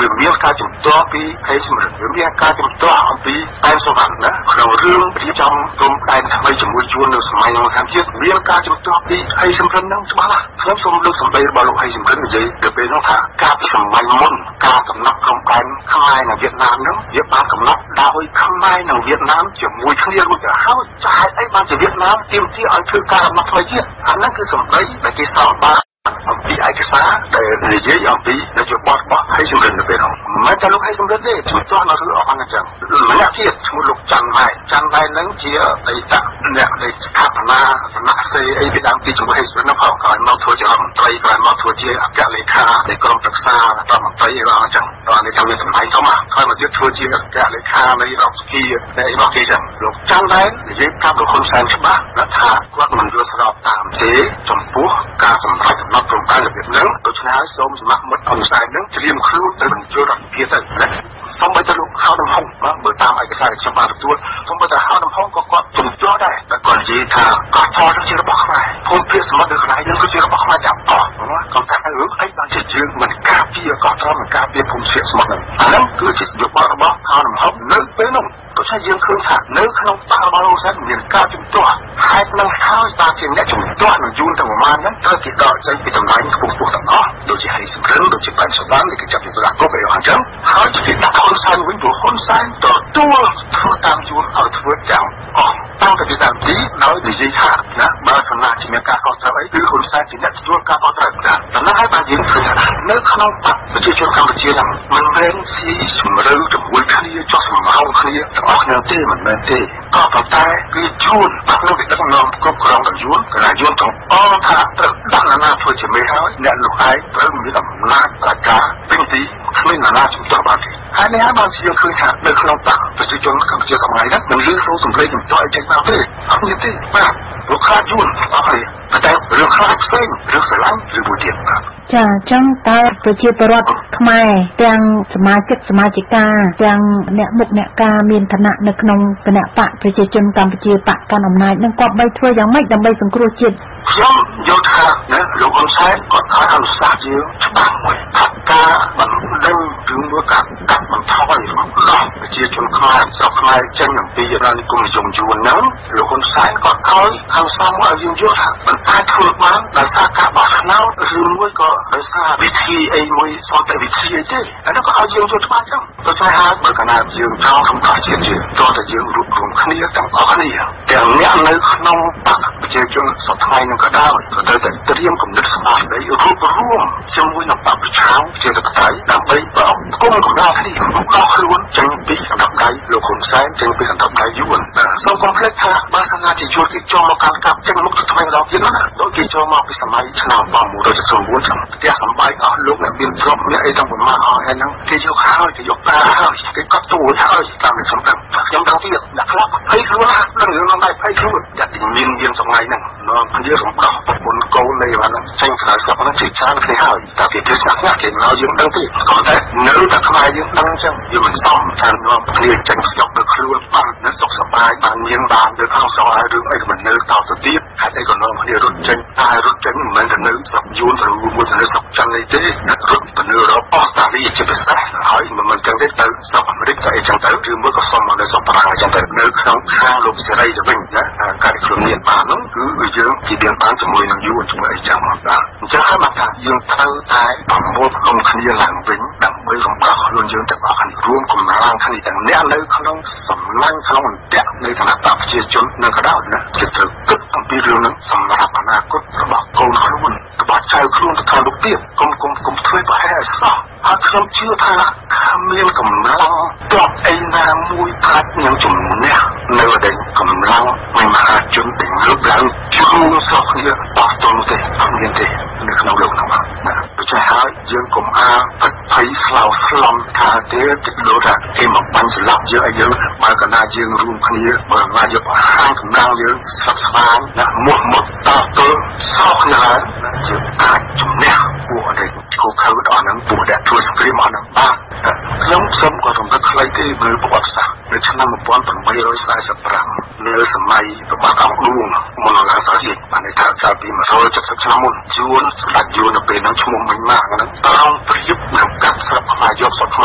វាមានការជំទាស់ពីហេតុសម្រាប់វាមានការជំទាស់អំពីដែនសវណ្ណណាក្នុងរឿងរៀបចំក្រុមដែនថ្មីជាមួយជួននៅសម័យនោះតាមទៀតមានការជំទាស់ពីហេតុសម្រាប់ហ្នឹងច្បាស់ណាស់ខ្ញុំសូមលើកសម្ដីរបស់លោកហេតុសម្រាប់និយាយទៅពេលនោះថាការពីសម័យមុនការកំណត់ក្រុមដែនខ្មែរនិងវៀតណាមហ្នឹងវាបានកំណត់ដោយខ្មែរនិងវៀតណាមជាមួយគ្នារួចទៅហើយចាហេតុអីបានជាវៀតណាមទាមទារឲ្យធ្វើការកំណត់ថ្មីទៀតអាហ្នឹងគឺសម្ដីដែលគេសរបានអំពីឯកសារដែលនិយាយអំពីនយោបាយរបស់ហេសម្រិននៅពេលនោះមិនតែលោកហេសម្រិនទេជំទាស់នៅរឿងអស់ហ្នឹងអញ្ចឹងម្នាក់ទៀតឈ្មោះលោកច័ន្ទវ៉ែនច័ន្ទវ៉ែនហ្នឹងជាអតីតអ្នកនៃស្ថាបនាគណៈសេអីពីដើមទីជាមួយហេសម្រិនហ្នឹងផងក្រោយមកធ្វើជារដ្ឋមន្ត្រីក្រោយមកធ្វើជាអគ្គលេខានៃក្រមប្រឹក្សារដ្ឋមន្ត្រីអីអញ្ចឹងដល់នេះថាមានសម្ដែងធំណាស់ក្រោយមកទៀតធ្វើជាអគ្គលេខានៃរដ្ឋសភានៃរបស់គេអញ្ចឹងលោកច័ន្ទវ៉ែននិយាយប្រាប់លោកហ៊ុនសែនច្បាស់ថាគាត់មិនយល់ស្របតាមទេចំពោះការសម្រេចកំណត់ព្រំដែនរបៀបហ្នឹងដូច្នេះហើយសូមសម្រាប់មិត្តហ៊ុនសែនហ្នឹងត្រៀមខ្លួនទៅបញ្ចូលរដ្ឋាភិបាលទៅណាសូមបីទៅលោកហៅដំហុងបើតាមឯកសារដែលខ្ញុំបានទទួលសូមបីទៅហៅដំហុងក៏គាត់ជំទាស់ដែរតែគាត់និយាយថាកោះផលនឹងជារបស់ខ្មែរភូមិភាគសមុទ្រនៅកន្លែងហ្នឹងគឺជារបស់ខ្មែរទាំងអស់ណាគាត់ថារឿងអីបានជាយើងមិនការពារកោះត្រល់មិនការពារភូមិភាគសមុទ្រហ្នឹងអាហ្នឹងគឺជាយោបល់របស់ហៅដំហុងនៅពេលនោះដូច្នេះយើងឃើញថានៅក្នុងបរិបទរបស់សែនមានការជំទាស់ហេតុនឹងហើយតាមជាអ្នកជំទាស់នឹងយូរទាំងប្រមាណហ្នឹងត្រូវគេដកចេញពីតំណែងខ្ពស់ៗទាំងអស់ដូចជាហេសម្រិនដូចជាបញ្ចវណ្ណដែលគេចាប់ពីប្រាក់គ្រប់អីអញ្ចឹងហើយគេដាក់ហ៊ុនសែនវិញព្រោះហ៊ុនសែនទទួលធ្វើតាមយួនឲ្យធ្វើទាំងអស់តាំងពីដើមទីដោយនិយាយថាណាបើសំណាជាមានការខុសត្រូវអីគឺហ៊ុនសែនជាអ្នកទទួលការខុសត្រូវដែរដំណើរឲ្យបានយើងឃើញថានៅក្នុងបកប្រជាជនកម្ពុជាហ្នឹងមិនមែនស៊ីជំរឿជាមួយគ្នាចោះសម្ហោគ្នាទាំងអស់គ្នាទេមិនមែនទេក៏ប៉ុន្តែគឺជួនបាក់នៅវិដឹកនាំគ្រប់គ្រងដល់យួនកណ្ដាលយួនទាំងអស់ថាត្រូវដាក់ណាធ្វើជាមេហើយអ្នកលោកឯងត្រូវមានអំណាចប្រការពេញទីគ្មានណាជំទាស់បានទេហើយនេះហើយបានជាយើងឃើញថានៅក្នុងបកប្រជាជនកម្ពុជាសម័យហ្នឹងមិនលឺសូរសំឡេងជំទាស់អីចេញមកទេអត់មានទេបាទលោកខ្លាចយួនអត់ទេតែរឿងខ្លាចផ្សេងរឿងស្រឡាញ់ឬមួយទៀតបាទចាអញ្ចឹងតើប្រជាពលរដ្ឋខ្មែរទាំងសមាជិកសមាជិកាទាំងអ្នកមុខអ្នកការមានឋានៈនៅក្នុងគណៈបកប្រជាជនកម្ពុជាបកកាន់អំណាចនឹងគាត់បីធ្វើយ៉ាងម៉េចដើម្បីសង្គ្រោះជាតិខ្ញុំយល់ថាណាលោកហ៊ុនសែនគាត់ឲ្យអនុសាសន៍យើងច្បាស់មួយថាការបណ្ដឹងឬមួយការកាត់បន្ថយរបស់ប្រជាជនខ្មែរស្រុកខ្មែរចេញអំពីអាណានិគមនិយមយួនហ្នឹងលោកហ៊ុនសែនគាត់ឲ្យអនុសាសន៍មកឲ្យយើងយល់ថាមិនអាចធ្វើបានដោយសារការបោះឆ្នោតឬមួយក៏ដោយសារវិធីអីមួយសន្តិវិធីអីទេអានោះក៏ឲ្យយើងយល់ច្បាស់ចឹងដូច្នេះហើយបើកាលណាយើងចង់ក្នុងការជាតិយើងតើតើយើងរួបរวมគ្នាទាំងអស់គ្នាទាំងអ្នកនៅក្នុងបកប្រជាជនសពថ្ងៃនឹងក៏ដោយក៏ត្រូវតែត្រៀមគំនិតស្មារតីរួបរวมជាមួយនឹងបកប្រឆាំងជាតបតៃដើម្បីប្រកគុំកម្លាំងគ្នារួមដោះខ្លួនចេញពីកណ្ដាប់ដៃលោកហ៊ុនសែនចេញពីកណ្ដាប់ដៃយួនសូមកុំភ្លេចថាបើសិនណាជាយួនគេចូលមកកាន់កាប់ចេញមុខទៅថ្មីម្ដងទៀតណាដូចគេចូលមកពីសម័យឆ្នាំmột nghìn chín trăm chín mươi chínចឹងផ្ទះសម្បែងអស់លោកអ្នកមានទ្រព្យមានអីទាំងប្រមាណអស់ហើយហ្នឹងគេយកហើយគេយកប្រើហើយគេកត់ទូហើយតាមនេះខ្ញុំដឹងខ្ញុំដឹងទៀតដាក់ខ្លះភ័យខ្លួនណាដឹងរឿងហ្នឹងដែរភ័យខ្លួនតែមានយើងសម័យហ្នឹងនាំគ្នារំដោះប្រពន្ធកូននៃបានចេញក្រៅស្រុកហ្នឹងជាច្រើនគ្នាហើយតែគេគេស្នាក់ណាគេមកយើងដឹងទេក៏តែនៅតែខ្មែរយើងដឹងចឹងយើងមិនសមថានាំគ្នាចេញស្រុកទៅខ្លួនបាននៅសុខសប្បាយបានមានបាននៅក្នុងស្រុកហើយរឿងអីក៏មិននៅតទៅទៀតហេតុអីក៏នាំគ្នារត់ចេញតែរត់ចេញមិនមែនតែនៅស្រុកយួនទៅមួយទៅនៅស្រុកចិនអីទេរត់ទៅនៅអឺរ៉ុបអូស្ត្រាលីជាពិសេសហើយមិនមែនចឹងទេទៅស្រុកអាមេរិកទៅអីចឹងទៅឬមួយក៏សុំមកនៅស្រុកបារាំងអីចឹងទៅនៅក្នុងខាងលោកសេរីទៅវិញណាការខ្លួនមានបានហ្នឹងគឺយើងជាមានបានជាមួយនឹងយួនជាមួយអីចឹងបាទអញ្ចឹងហើយមកថាយើងត្រូវតែប្រមូលផ្ដុំគ្នាឡើងវិញដើម្បីរំដោះខ្លួនយើងទាំងអស់គ្នារួមកម្លាំងគ្នាទាំងអ្នកនៅក្នុងសម្លាញ់ក្នុងអន្តៈនៃឋានៈប្រជាជននៅក៏ដោយណាគឺត្រូវគិតអំពីរឿងហ្នឹងសម្រាប់អនាគតរបស់កូនខ្លួនរបស់ចៅខ្លួនទៅខាងលោកទៀតកុំកុំកុំធ្វើប្រហែលសោះហើយខ្ញុំជឿថាគ្មានកម្លាំងទ័ពអីណាមួយអាចនឹងជំនះនៅតែកម្លាំងនៃមហាជនដែលងើបឡើងជួងស្រុកគ្នាបោះទល់ទេអត់មានទេនៅក្នុងលោកនោះណាដូច្នេះហើយយើងកុំអាបិទភ័យស្លោស្លំថាទេទឹកលោថាគេមកបាញ់ស្លាប់យើងឲ្យយើងបើកណ្ដាលយើងរួមគ្នាបើមកយកហាងកម្លាំងយើងស្វាក់ស្វាងណាមុះមកតទល់សោកណាស់យើងអាចជំនះពួកអីគូខើដល់ហ្នឹងពួកដែលធ្វើសង្គ្រាមអស់ហ្នឹងបាទខ្ញុំសូមក៏រំលឹកខ្លីទេមើលប្រវត្តិសាស្ត្រនៅឆ្នាំmột nghìn tám trăm bốn mươi lămនៅសម័យរបស់អង្គឌួងមុនឡើងសារជាតិបានថាកាលពីmột trăm七mươiឆ្នាំមុនយួនស្ដេចយួននៅពេលហ្នឹងឈ្មោះមិញម៉ាហ្នឹងតោងព្រៀបនឹងកាត់ស្រុកខ្មែរយកស្រុកខ្មែរ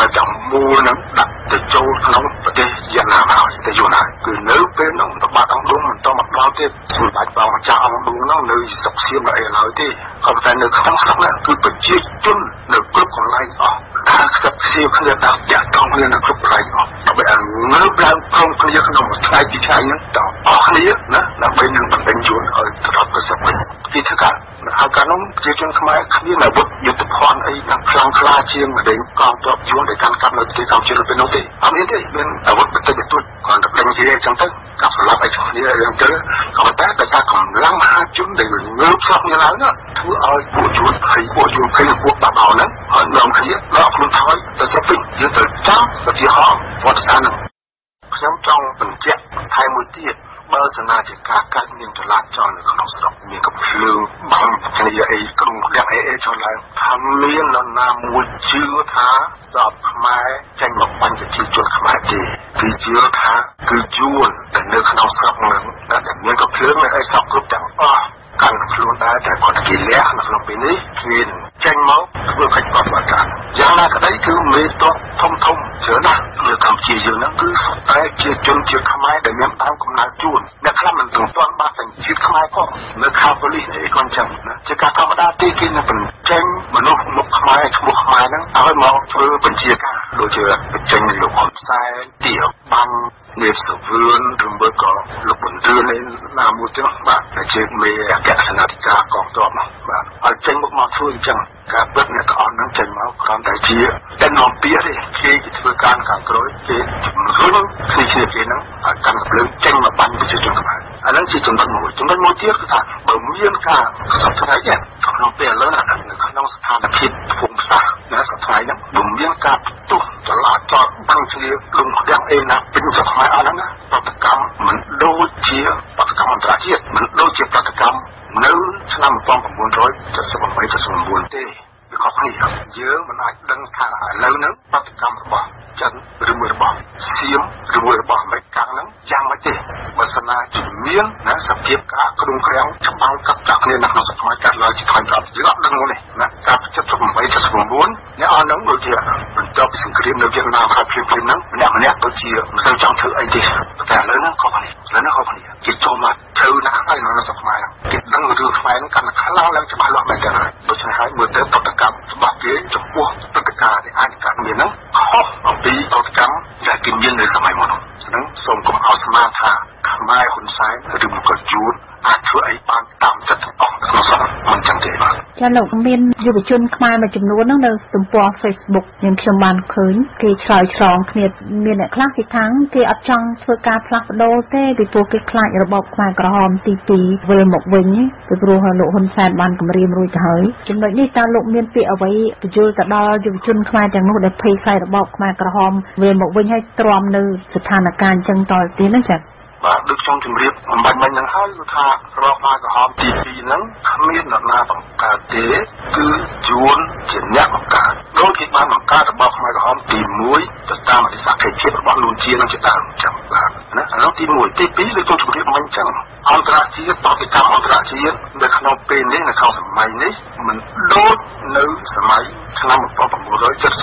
ស្រុកសៀមអីឡើយទេក៏តែនៅក្នុងស្រុកហ្នឹងគឺប្រជាជននៅគ្រប់កន្លែងអស់ថាស្រុកសៀមគ្នាដាក់ចាក់តងគ្នានៅគ្រប់កន្លែងអស់ដើម្បីឲ្យងើបឡើងព្រមគ្នាក្នុងមួយថ្ងៃពីរថ្ងៃហ្នឹងតអស់គ្នាណាដើម្បីនឹងបណ្ដឹងជួនឲ្យទៅដល់ប្រសិទ្ធភាពទីធ្វើការហើយកាលនោះប្រជាជនខ្មែរគ្មានអាវុធយុទ្ធភ័ណ្ឌអីណាខ្លាំងក្លាជាងម្ដេចកងទ័ពយួនដែលកាន់កាប់នៅប្រទេសកម្ពុជាពេលនោះទេអត់មានទេមានអាវុធបន្តិចបន្តួចគ្រាន់តែដឹងជាអញ្ចឹងទៅកាប់ស្លាប់អីគ្នាអញ្ចឹងទៅក៏ប៉ុន្តែដោយសារកម្លាំងមហាជនដែលងើបស្រុកនេះឡើងធ្វើឲ្យពួកយួនភ័យពួកយួនភ័យពួកបាបោហ្នឹងហើយនាំគ្នាដកខ្លួនថយទៅស្រុកវិញយើងត្រូវចាំឧទាហរណ៍វត្តសាស្ត្រហ្នឹងខ្ញុំចង់បញ្ជាក់ថែមមួយទៀតបើសិនជាការកាត់មានចលាចលនៅក្នុងស្រុកមានកំភ្លើងបាំងគ្នាអីក្រុមទាំងអីអីចុះឡើងថាមាននរណាមួយជឿថាតបខ្មែរចេញមកបាញ់ប្រជាជនខ្មែរទេគឺជឿថាគឺយួនដែលនៅក្នុងស្រុកនឹងដែលមានកំភ្លើងនៅឯស្រុកគ្រប់ទាំងអស់កាន់ខ្លួនដែរតែគាត់គេលះនៅក្នុងពេលនេះគេចេញមកធ្វើកិច្ចប្រតិបត្តិការយ៉ាងណាក្តីគឺមេតបធំធំច្រើនណាស់នៅកម្ពុជាយើងហ្នឹងគឺសុទ្ធតែជាជនជាតិខ្មែរដែលមានដើមកំណើតយួនអ្នកខ្លះមិនទាន់បានសញ្ជាតិខ្មែរផងនៅខាងប៉ូលីសអីក៏អញ្ចឹងណាជាការធម្មតាទេគេនឹងបញ្ចេញមនុស្សមុខខ្មែរឈ្មោះខ្មែរហ្នឹងឲ្យមកធ្វើបញ្ជាការដូចជាបញ្ចេញលោកហ៊ុនសែនទីបាននេះសវឿនឬមួយក៏លោកបណ្ឌឿនឯណាមួយទៀតបាទដែលជាមេអគ្គសេនាធិការកងទ័ពបាទឲ្យចេញមកមកធ្វើអញ្ចឹងការពិតអ្នកទាំងអស់ហ្នឹងចេញមកគ្រាន់តែជាតែនាំពាក្យទេគេធ្វើការខាងក្រោយគេជំរុញគ្នាគ្នាគេហ្នឹងឲ្យកាន់កំភ្លើងចេញមកបាញ់ប្រជាជនខ្មែរអាហ្នឹងជាចំណុចមួយចំណុចមួយទៀតគឺថាបើមានការសត្វថ្ងៃនេះក្នុងពេលឥឡូវណានៅក្នុងស្ថានភាពភូមិសាស្ត្រណាសត្វថ្ងៃហ្នឹងបើមានការផ្ទុះចលាចលបាំងគ្នាលំទាំងអីណាពេញសត្វថ្ងៃអស់ហ្នឹងណាប្រតិកម្មមិនដូចជាប្រតិកម្មអន្តរជាតិមិនដូចជាប្រតិកម្មនៅឆ្នាំmột nghìn chín trăm bảy mươi tám ទេវាខុសគ្នាយើងមិនអាចដឹងថាឥឡូវហ្នឹងប្រតិកម្មរបស់ចិនឬមួយរបស់សៀមឬមួយរបស់អាមេរិកហ្នឹងយ៉ាងម៉េចទេបើសិនជាមានណាសភាពការក្រុមគ្រាំងច្បាំងកាត់ចាក់គ្នានៅក្នុងសង្គមកាត់ឡើយជាថ្មីប្រាប់យើងអត់ដឹងទេណាការប្រជិត78 79អ្នកអស់ហ្នឹងដូចជាបន្ទាប់សង្គ្រាមនៅវៀតណាមហើយភ្លាមៗហ្នឹងម្នាក់ម្នាក់ដូចជាមិនសូវចង់ធ្វើអីទេតែឥឡូវហ្នឹងខុសគ្នាឥឡូវហ្នឹងខុសគ្នាគេចូលមកធ្វើណាស់ហើយនៅសង្គមខ្មែរគេដឹងរឿងខ្មែរហ្នឹងកាន់តែខ្លាំងឡើងច្បាស់លាស់មែនទេហើយដូច្នេះហើយមើលទៅប្រតិកម្មរបស់គេចំពោះព្រឹត្តិការណ៍ដែលអាចកើតមានហ្នឹងខុសអំពីប្រតិកម្មដែលគេមាននៅសម័យមុនហ្នឹងសូមកុំឲ្យស្មានថាខ្មែរហ៊ុនសែនឬមកក៏យួនអាចធ្វើអីបានតាមចិត្តអស់ក្នុងស្រុកមិនចឹងទេបាទចាលោកមានយុវជនខ្មែរមួយចំនួនហ្នឹងនៅទំព័រ Facebook ខ្ញុំខ្ញុំបានឃើញគេឆ្លើយឆ្លងគ្នាមានអ្នកខ្លះគេថាគេអត់ចង់ធ្វើការផ្លាស់ប្ដូរទេពីព្រោះគេខ្លាចរបបខ្មែរក្រហមទីពីរវិលមកវិញពីព្រោះលោកហ៊ុនសែនបានគម្រាមរួចទៅហើយចំណុចនេះតើលោកមានពាក្យអ្វីបញ្យល់ទៅដល់យុវជនខ្មែរទាំងនោះដែលភ័យខ្លាចរបបខ្មែរក្រហមវិលមកវិញហើយទ្រាំនៅស្ថានភាពអញ្ចឹងតទៅទៀតហ្នឹងចាបាទដូចខ្ញុំជម្រាបអំបញ្ញមិញហ្នឹងហើយគឺថារកមកក្រហមទីពីរហ្នឹងគ្មាននរណាបង្កើតទេគឺយួនជាអ្នកបង្កើតដូចគេបានបង្កើតរបបខ្មែរក្រហមទីមួយទៅតាមអធិសកិច្ចភាពរបស់លួនជានឹងជាដើមចឹងបាទណាអានោះទីមួយទីពីរដូចខ្ញុំជម្រាបមិញចឹងអន្តរជាតិបរិកម្មអន្តរជាតិនៅក្នុងពេលនេះនៅក្នុងសម័យនេះមិនដូចនៅសម័យឆ្នាំmột nghìn chín trăm bảy mươi chín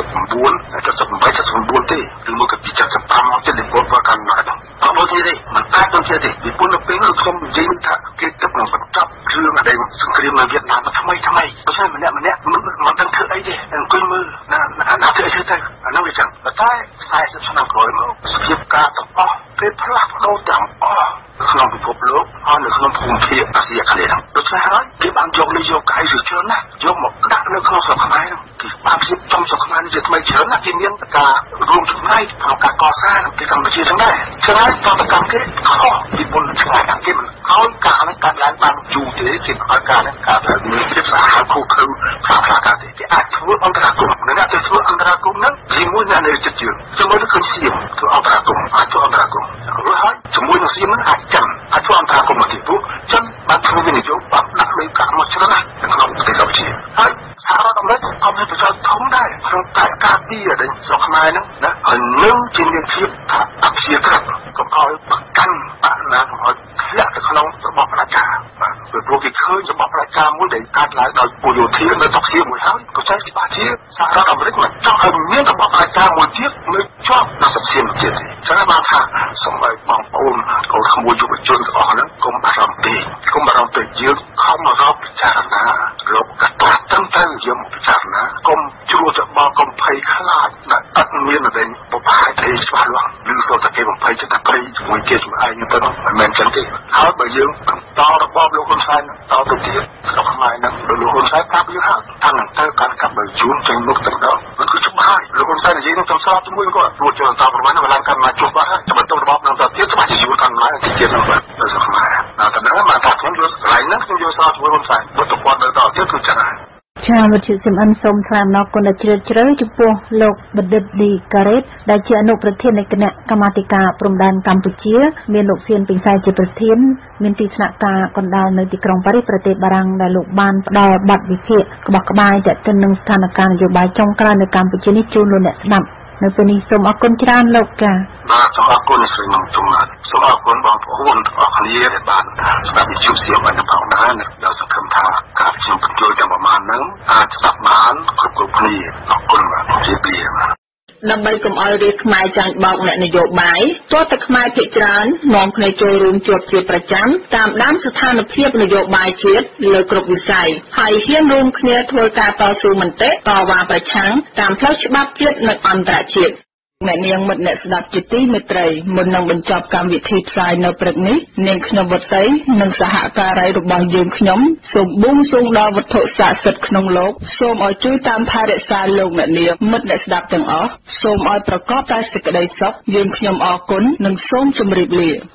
78 79ទេឬមកពី75មកចិត្តនិពន្ធប្រកាន់ណាស់អត់ដូចទេមិនអាចដូចទេពីពុននៅពេលនោះខ្ញុំនិយាយថាគេទឹកនឹងបញ្ចប់រឿងអីសង្គ្រាមនៅវៀតណាមថ្មីថ្មីបើមិនម្នាក់ម្នាក់មិនមិនដឹងធ្វើអីទេអង្គុយមើលណាណាធ្វើអីទៅអានោះវាចឹងតែខ្សែសិបឆ្នាំក្រោយមកសភាពការទាំងអស់ពេលផ្លាស់ប្ដូរទាំងអស់ក្នុងពិភពលោកហើយនៅក្នុងភូមិភាគអាស៊ីអាគ្នេយ៍ដូច្នេះហើយគេបានយកនយោបាយជាច្រើនណាស់យកមកដាក់នៅក្នុងស្រុកខ្មែរនោះគេបានជាចំស្រុកខ្មែរនេះជាថ្មីច្រើនណាស់គេមានការរួមចំណែកក្នុងការកសាងទីកម្ពុជាទាំងដែរឆ្លើយតបទៅកម្មគេខុសពីពលឆ្លើយគេមិនឲ្យការនេះកើតឡើងបានយូរទេគេឲ្យការនេះកើតឡើងមានភាពសាហាវខុសខើខ្លះខ្លះកើតទេគេអាចធ្វើអន្តរាគមន៍អ្នកទៅធ្វើអន្តរាគមន៍ហ្នឹងជាមួយអ្នកនៅជិតជឿជាមួយនឹងខ្លួនសៀមធ្វើអន្តរាគមន៍អាចធ្វើអន្តរាគមន៍រួចហើយជាមួយនឹងសៀមហ្នឹងអាចចឹងអាចធ្វើអន្តរាគមន៍ទីពួកចឹងបានធ្វើវិនិយោគបានដាក់លុយកាក់មកច្រើនណាស់ក្នុងប្រទេសកម្ពុជាហើយសហរដ្ឋអាមេរិកក៏មានប្រយោជន៍ធំដែរក្នុងការការពារដែលស្រុកខ្មែរហ្នឹងណាហើយនឹងជាមានភាពថាអព្យាក្រឹតកុំឲ្យប្រកាន់បាក់ណាកុំឲ្យធ្លាក់ទៅក្នុងរបបផ្ដាច់ការបាទព្រោះគេឃើញរបបផ្ដាច់ការមួយដែលកើតឡើងដោយពលយោធានៅស្រុកសៀមមួយហើយក៏ចេះច្បាស់ជាសហរដ្ឋអាមេរិកមិនចង់ឲ្យមានរបបផ្ដាច់ការមួយទៀតនៅជាប់នៅស្រុកសៀមទៀតទេចឹងបានថាសូមឲ្យបងប្អូនកូនក្មួយយុវជនទាំងអស់ហ្នឹងកុំបារម្ភពេកកុំបារម្ភពេកយើងខុសុំរកពិចារណារកកត្តាទាំងទៅយើងពិចារណាកុំជួទៅបោកកុំភ័យខ្លាចដែលអត់មានអ្វីបបាក់ទេច្បាស់លាស់ឬសូតែគេបំភ័យចិត្តតែភ័យជាមួយគេជាមួយឯងទៅមិនមែនចឹងទេហើយបើយើងបន្តរបបលោកហ៊ុនសែនតទៅទៀតស្រុកខ្មែរនឹងលោកហ៊ុនសែនប្រាប់យើងហើយថានឹងទៅកាន់កាប់បើយួនចេញមុខទៅដល់มันគឺច្បាស់ហើយលោកហ៊ុនសែននិយាយនឹងចំស្របជាមួយគាត់រួចចូលតាមប្រវត្តិកន្លងកម្មជួបបាត់ហើយតែបន្តរបបនឹងទៅទៀតច្បាស់ជាយួនកាន់ឡើងទៀតនឹងទៅស្រុកខ្មែរដល់តែហ្នឹងមកថាខ្ញុំយកកន្លែងហ្នឹងខ្ញុំយកស្របជាមួយហ៊ុនសែនបើទៅគាត់ទៅដល់ទៀតគឺចឹងហើយចាវិទ្យុ ซี เอ็ม เอ็น សូមថ្លែងអំណរគុណដល់ជ្រាលជ្រៅចំពោះលោកបណ្ឌិតឌីការ៉េតដែលជាអនុប្រធាននៃគណៈកម្មាធិការព្រំដែនកម្ពុជាមានលោកសៀនពិស័យជាប្រធានមានទីស្នាក់ការកណ្ដាលនៅទីក្រុងប៉ារីសប្រទេសបារាំងដែលលោកបានផ្ដល់បទវិភាគក្បោះក្បាយទាក់ទិននឹងស្ថានភាពនយោបាយចុងក្រោយនៅកម្ពុជានេះជូនលោកអ្នកស្ដាប់នៅពេលនេះសូមអរគុណច្រើនលោកចា៎បាទសូមអរគុណស្រីមុំទុំណាត់សូមអរគុណបងប្អូនទាំងអស់គ្នាដែលបានស្ដាប់វិទ្យុ ซี เอ็ม เอ็น ផងដែរដែលសង្ឃឹមថាការខ្ញុំបញ្ចូលទាំងប្រមាណហ្នឹងអាចស្ដាប់បានគ្រប់គ្រប់គ្នាអរគុណបាទជម្រាបលាដើម្បីកុំឲ្យរាជខ្មែរចាញ់បោកអ្នកនយោបាយទោះតែខ្មែរភាគច្រើននាំគ្នាចូលរួមជាប់ជាប្រចាំតាមដានស្ថានភាពនយោបាយជាតិលើគ្រប់វិស័យហើយហ៊ានរួមគ្នាធ្វើការតស៊ូមតិតវ៉ាប្រឆាំងតាមផ្លូវច្បាប់ជាតិនិងអន្តរជាតិអ្នកនាងមិត្តអ្នកស្ដាប់ជាទីមេត្រីមុននឹងបញ្ចប់កម្មវិធីផ្សាយនៅព្រឹកនេះនាងខ្ញុំវុតីនិងសហការីរបស់យើងខ្ញុំសូមបួងសួងដល់វត្ថុស័ក្តិសិទ្ធិក្នុងលោកសូមឲ្យជួយតាមថែរក្សាលោកអ្នកនាងមិត្តអ្នកស្ដាប់ទាំងអស់សូមឲ្យប្រកបតែសេចក្តីសុខយើងខ្ញុំអរគុណនិងសូមជម្រាបលា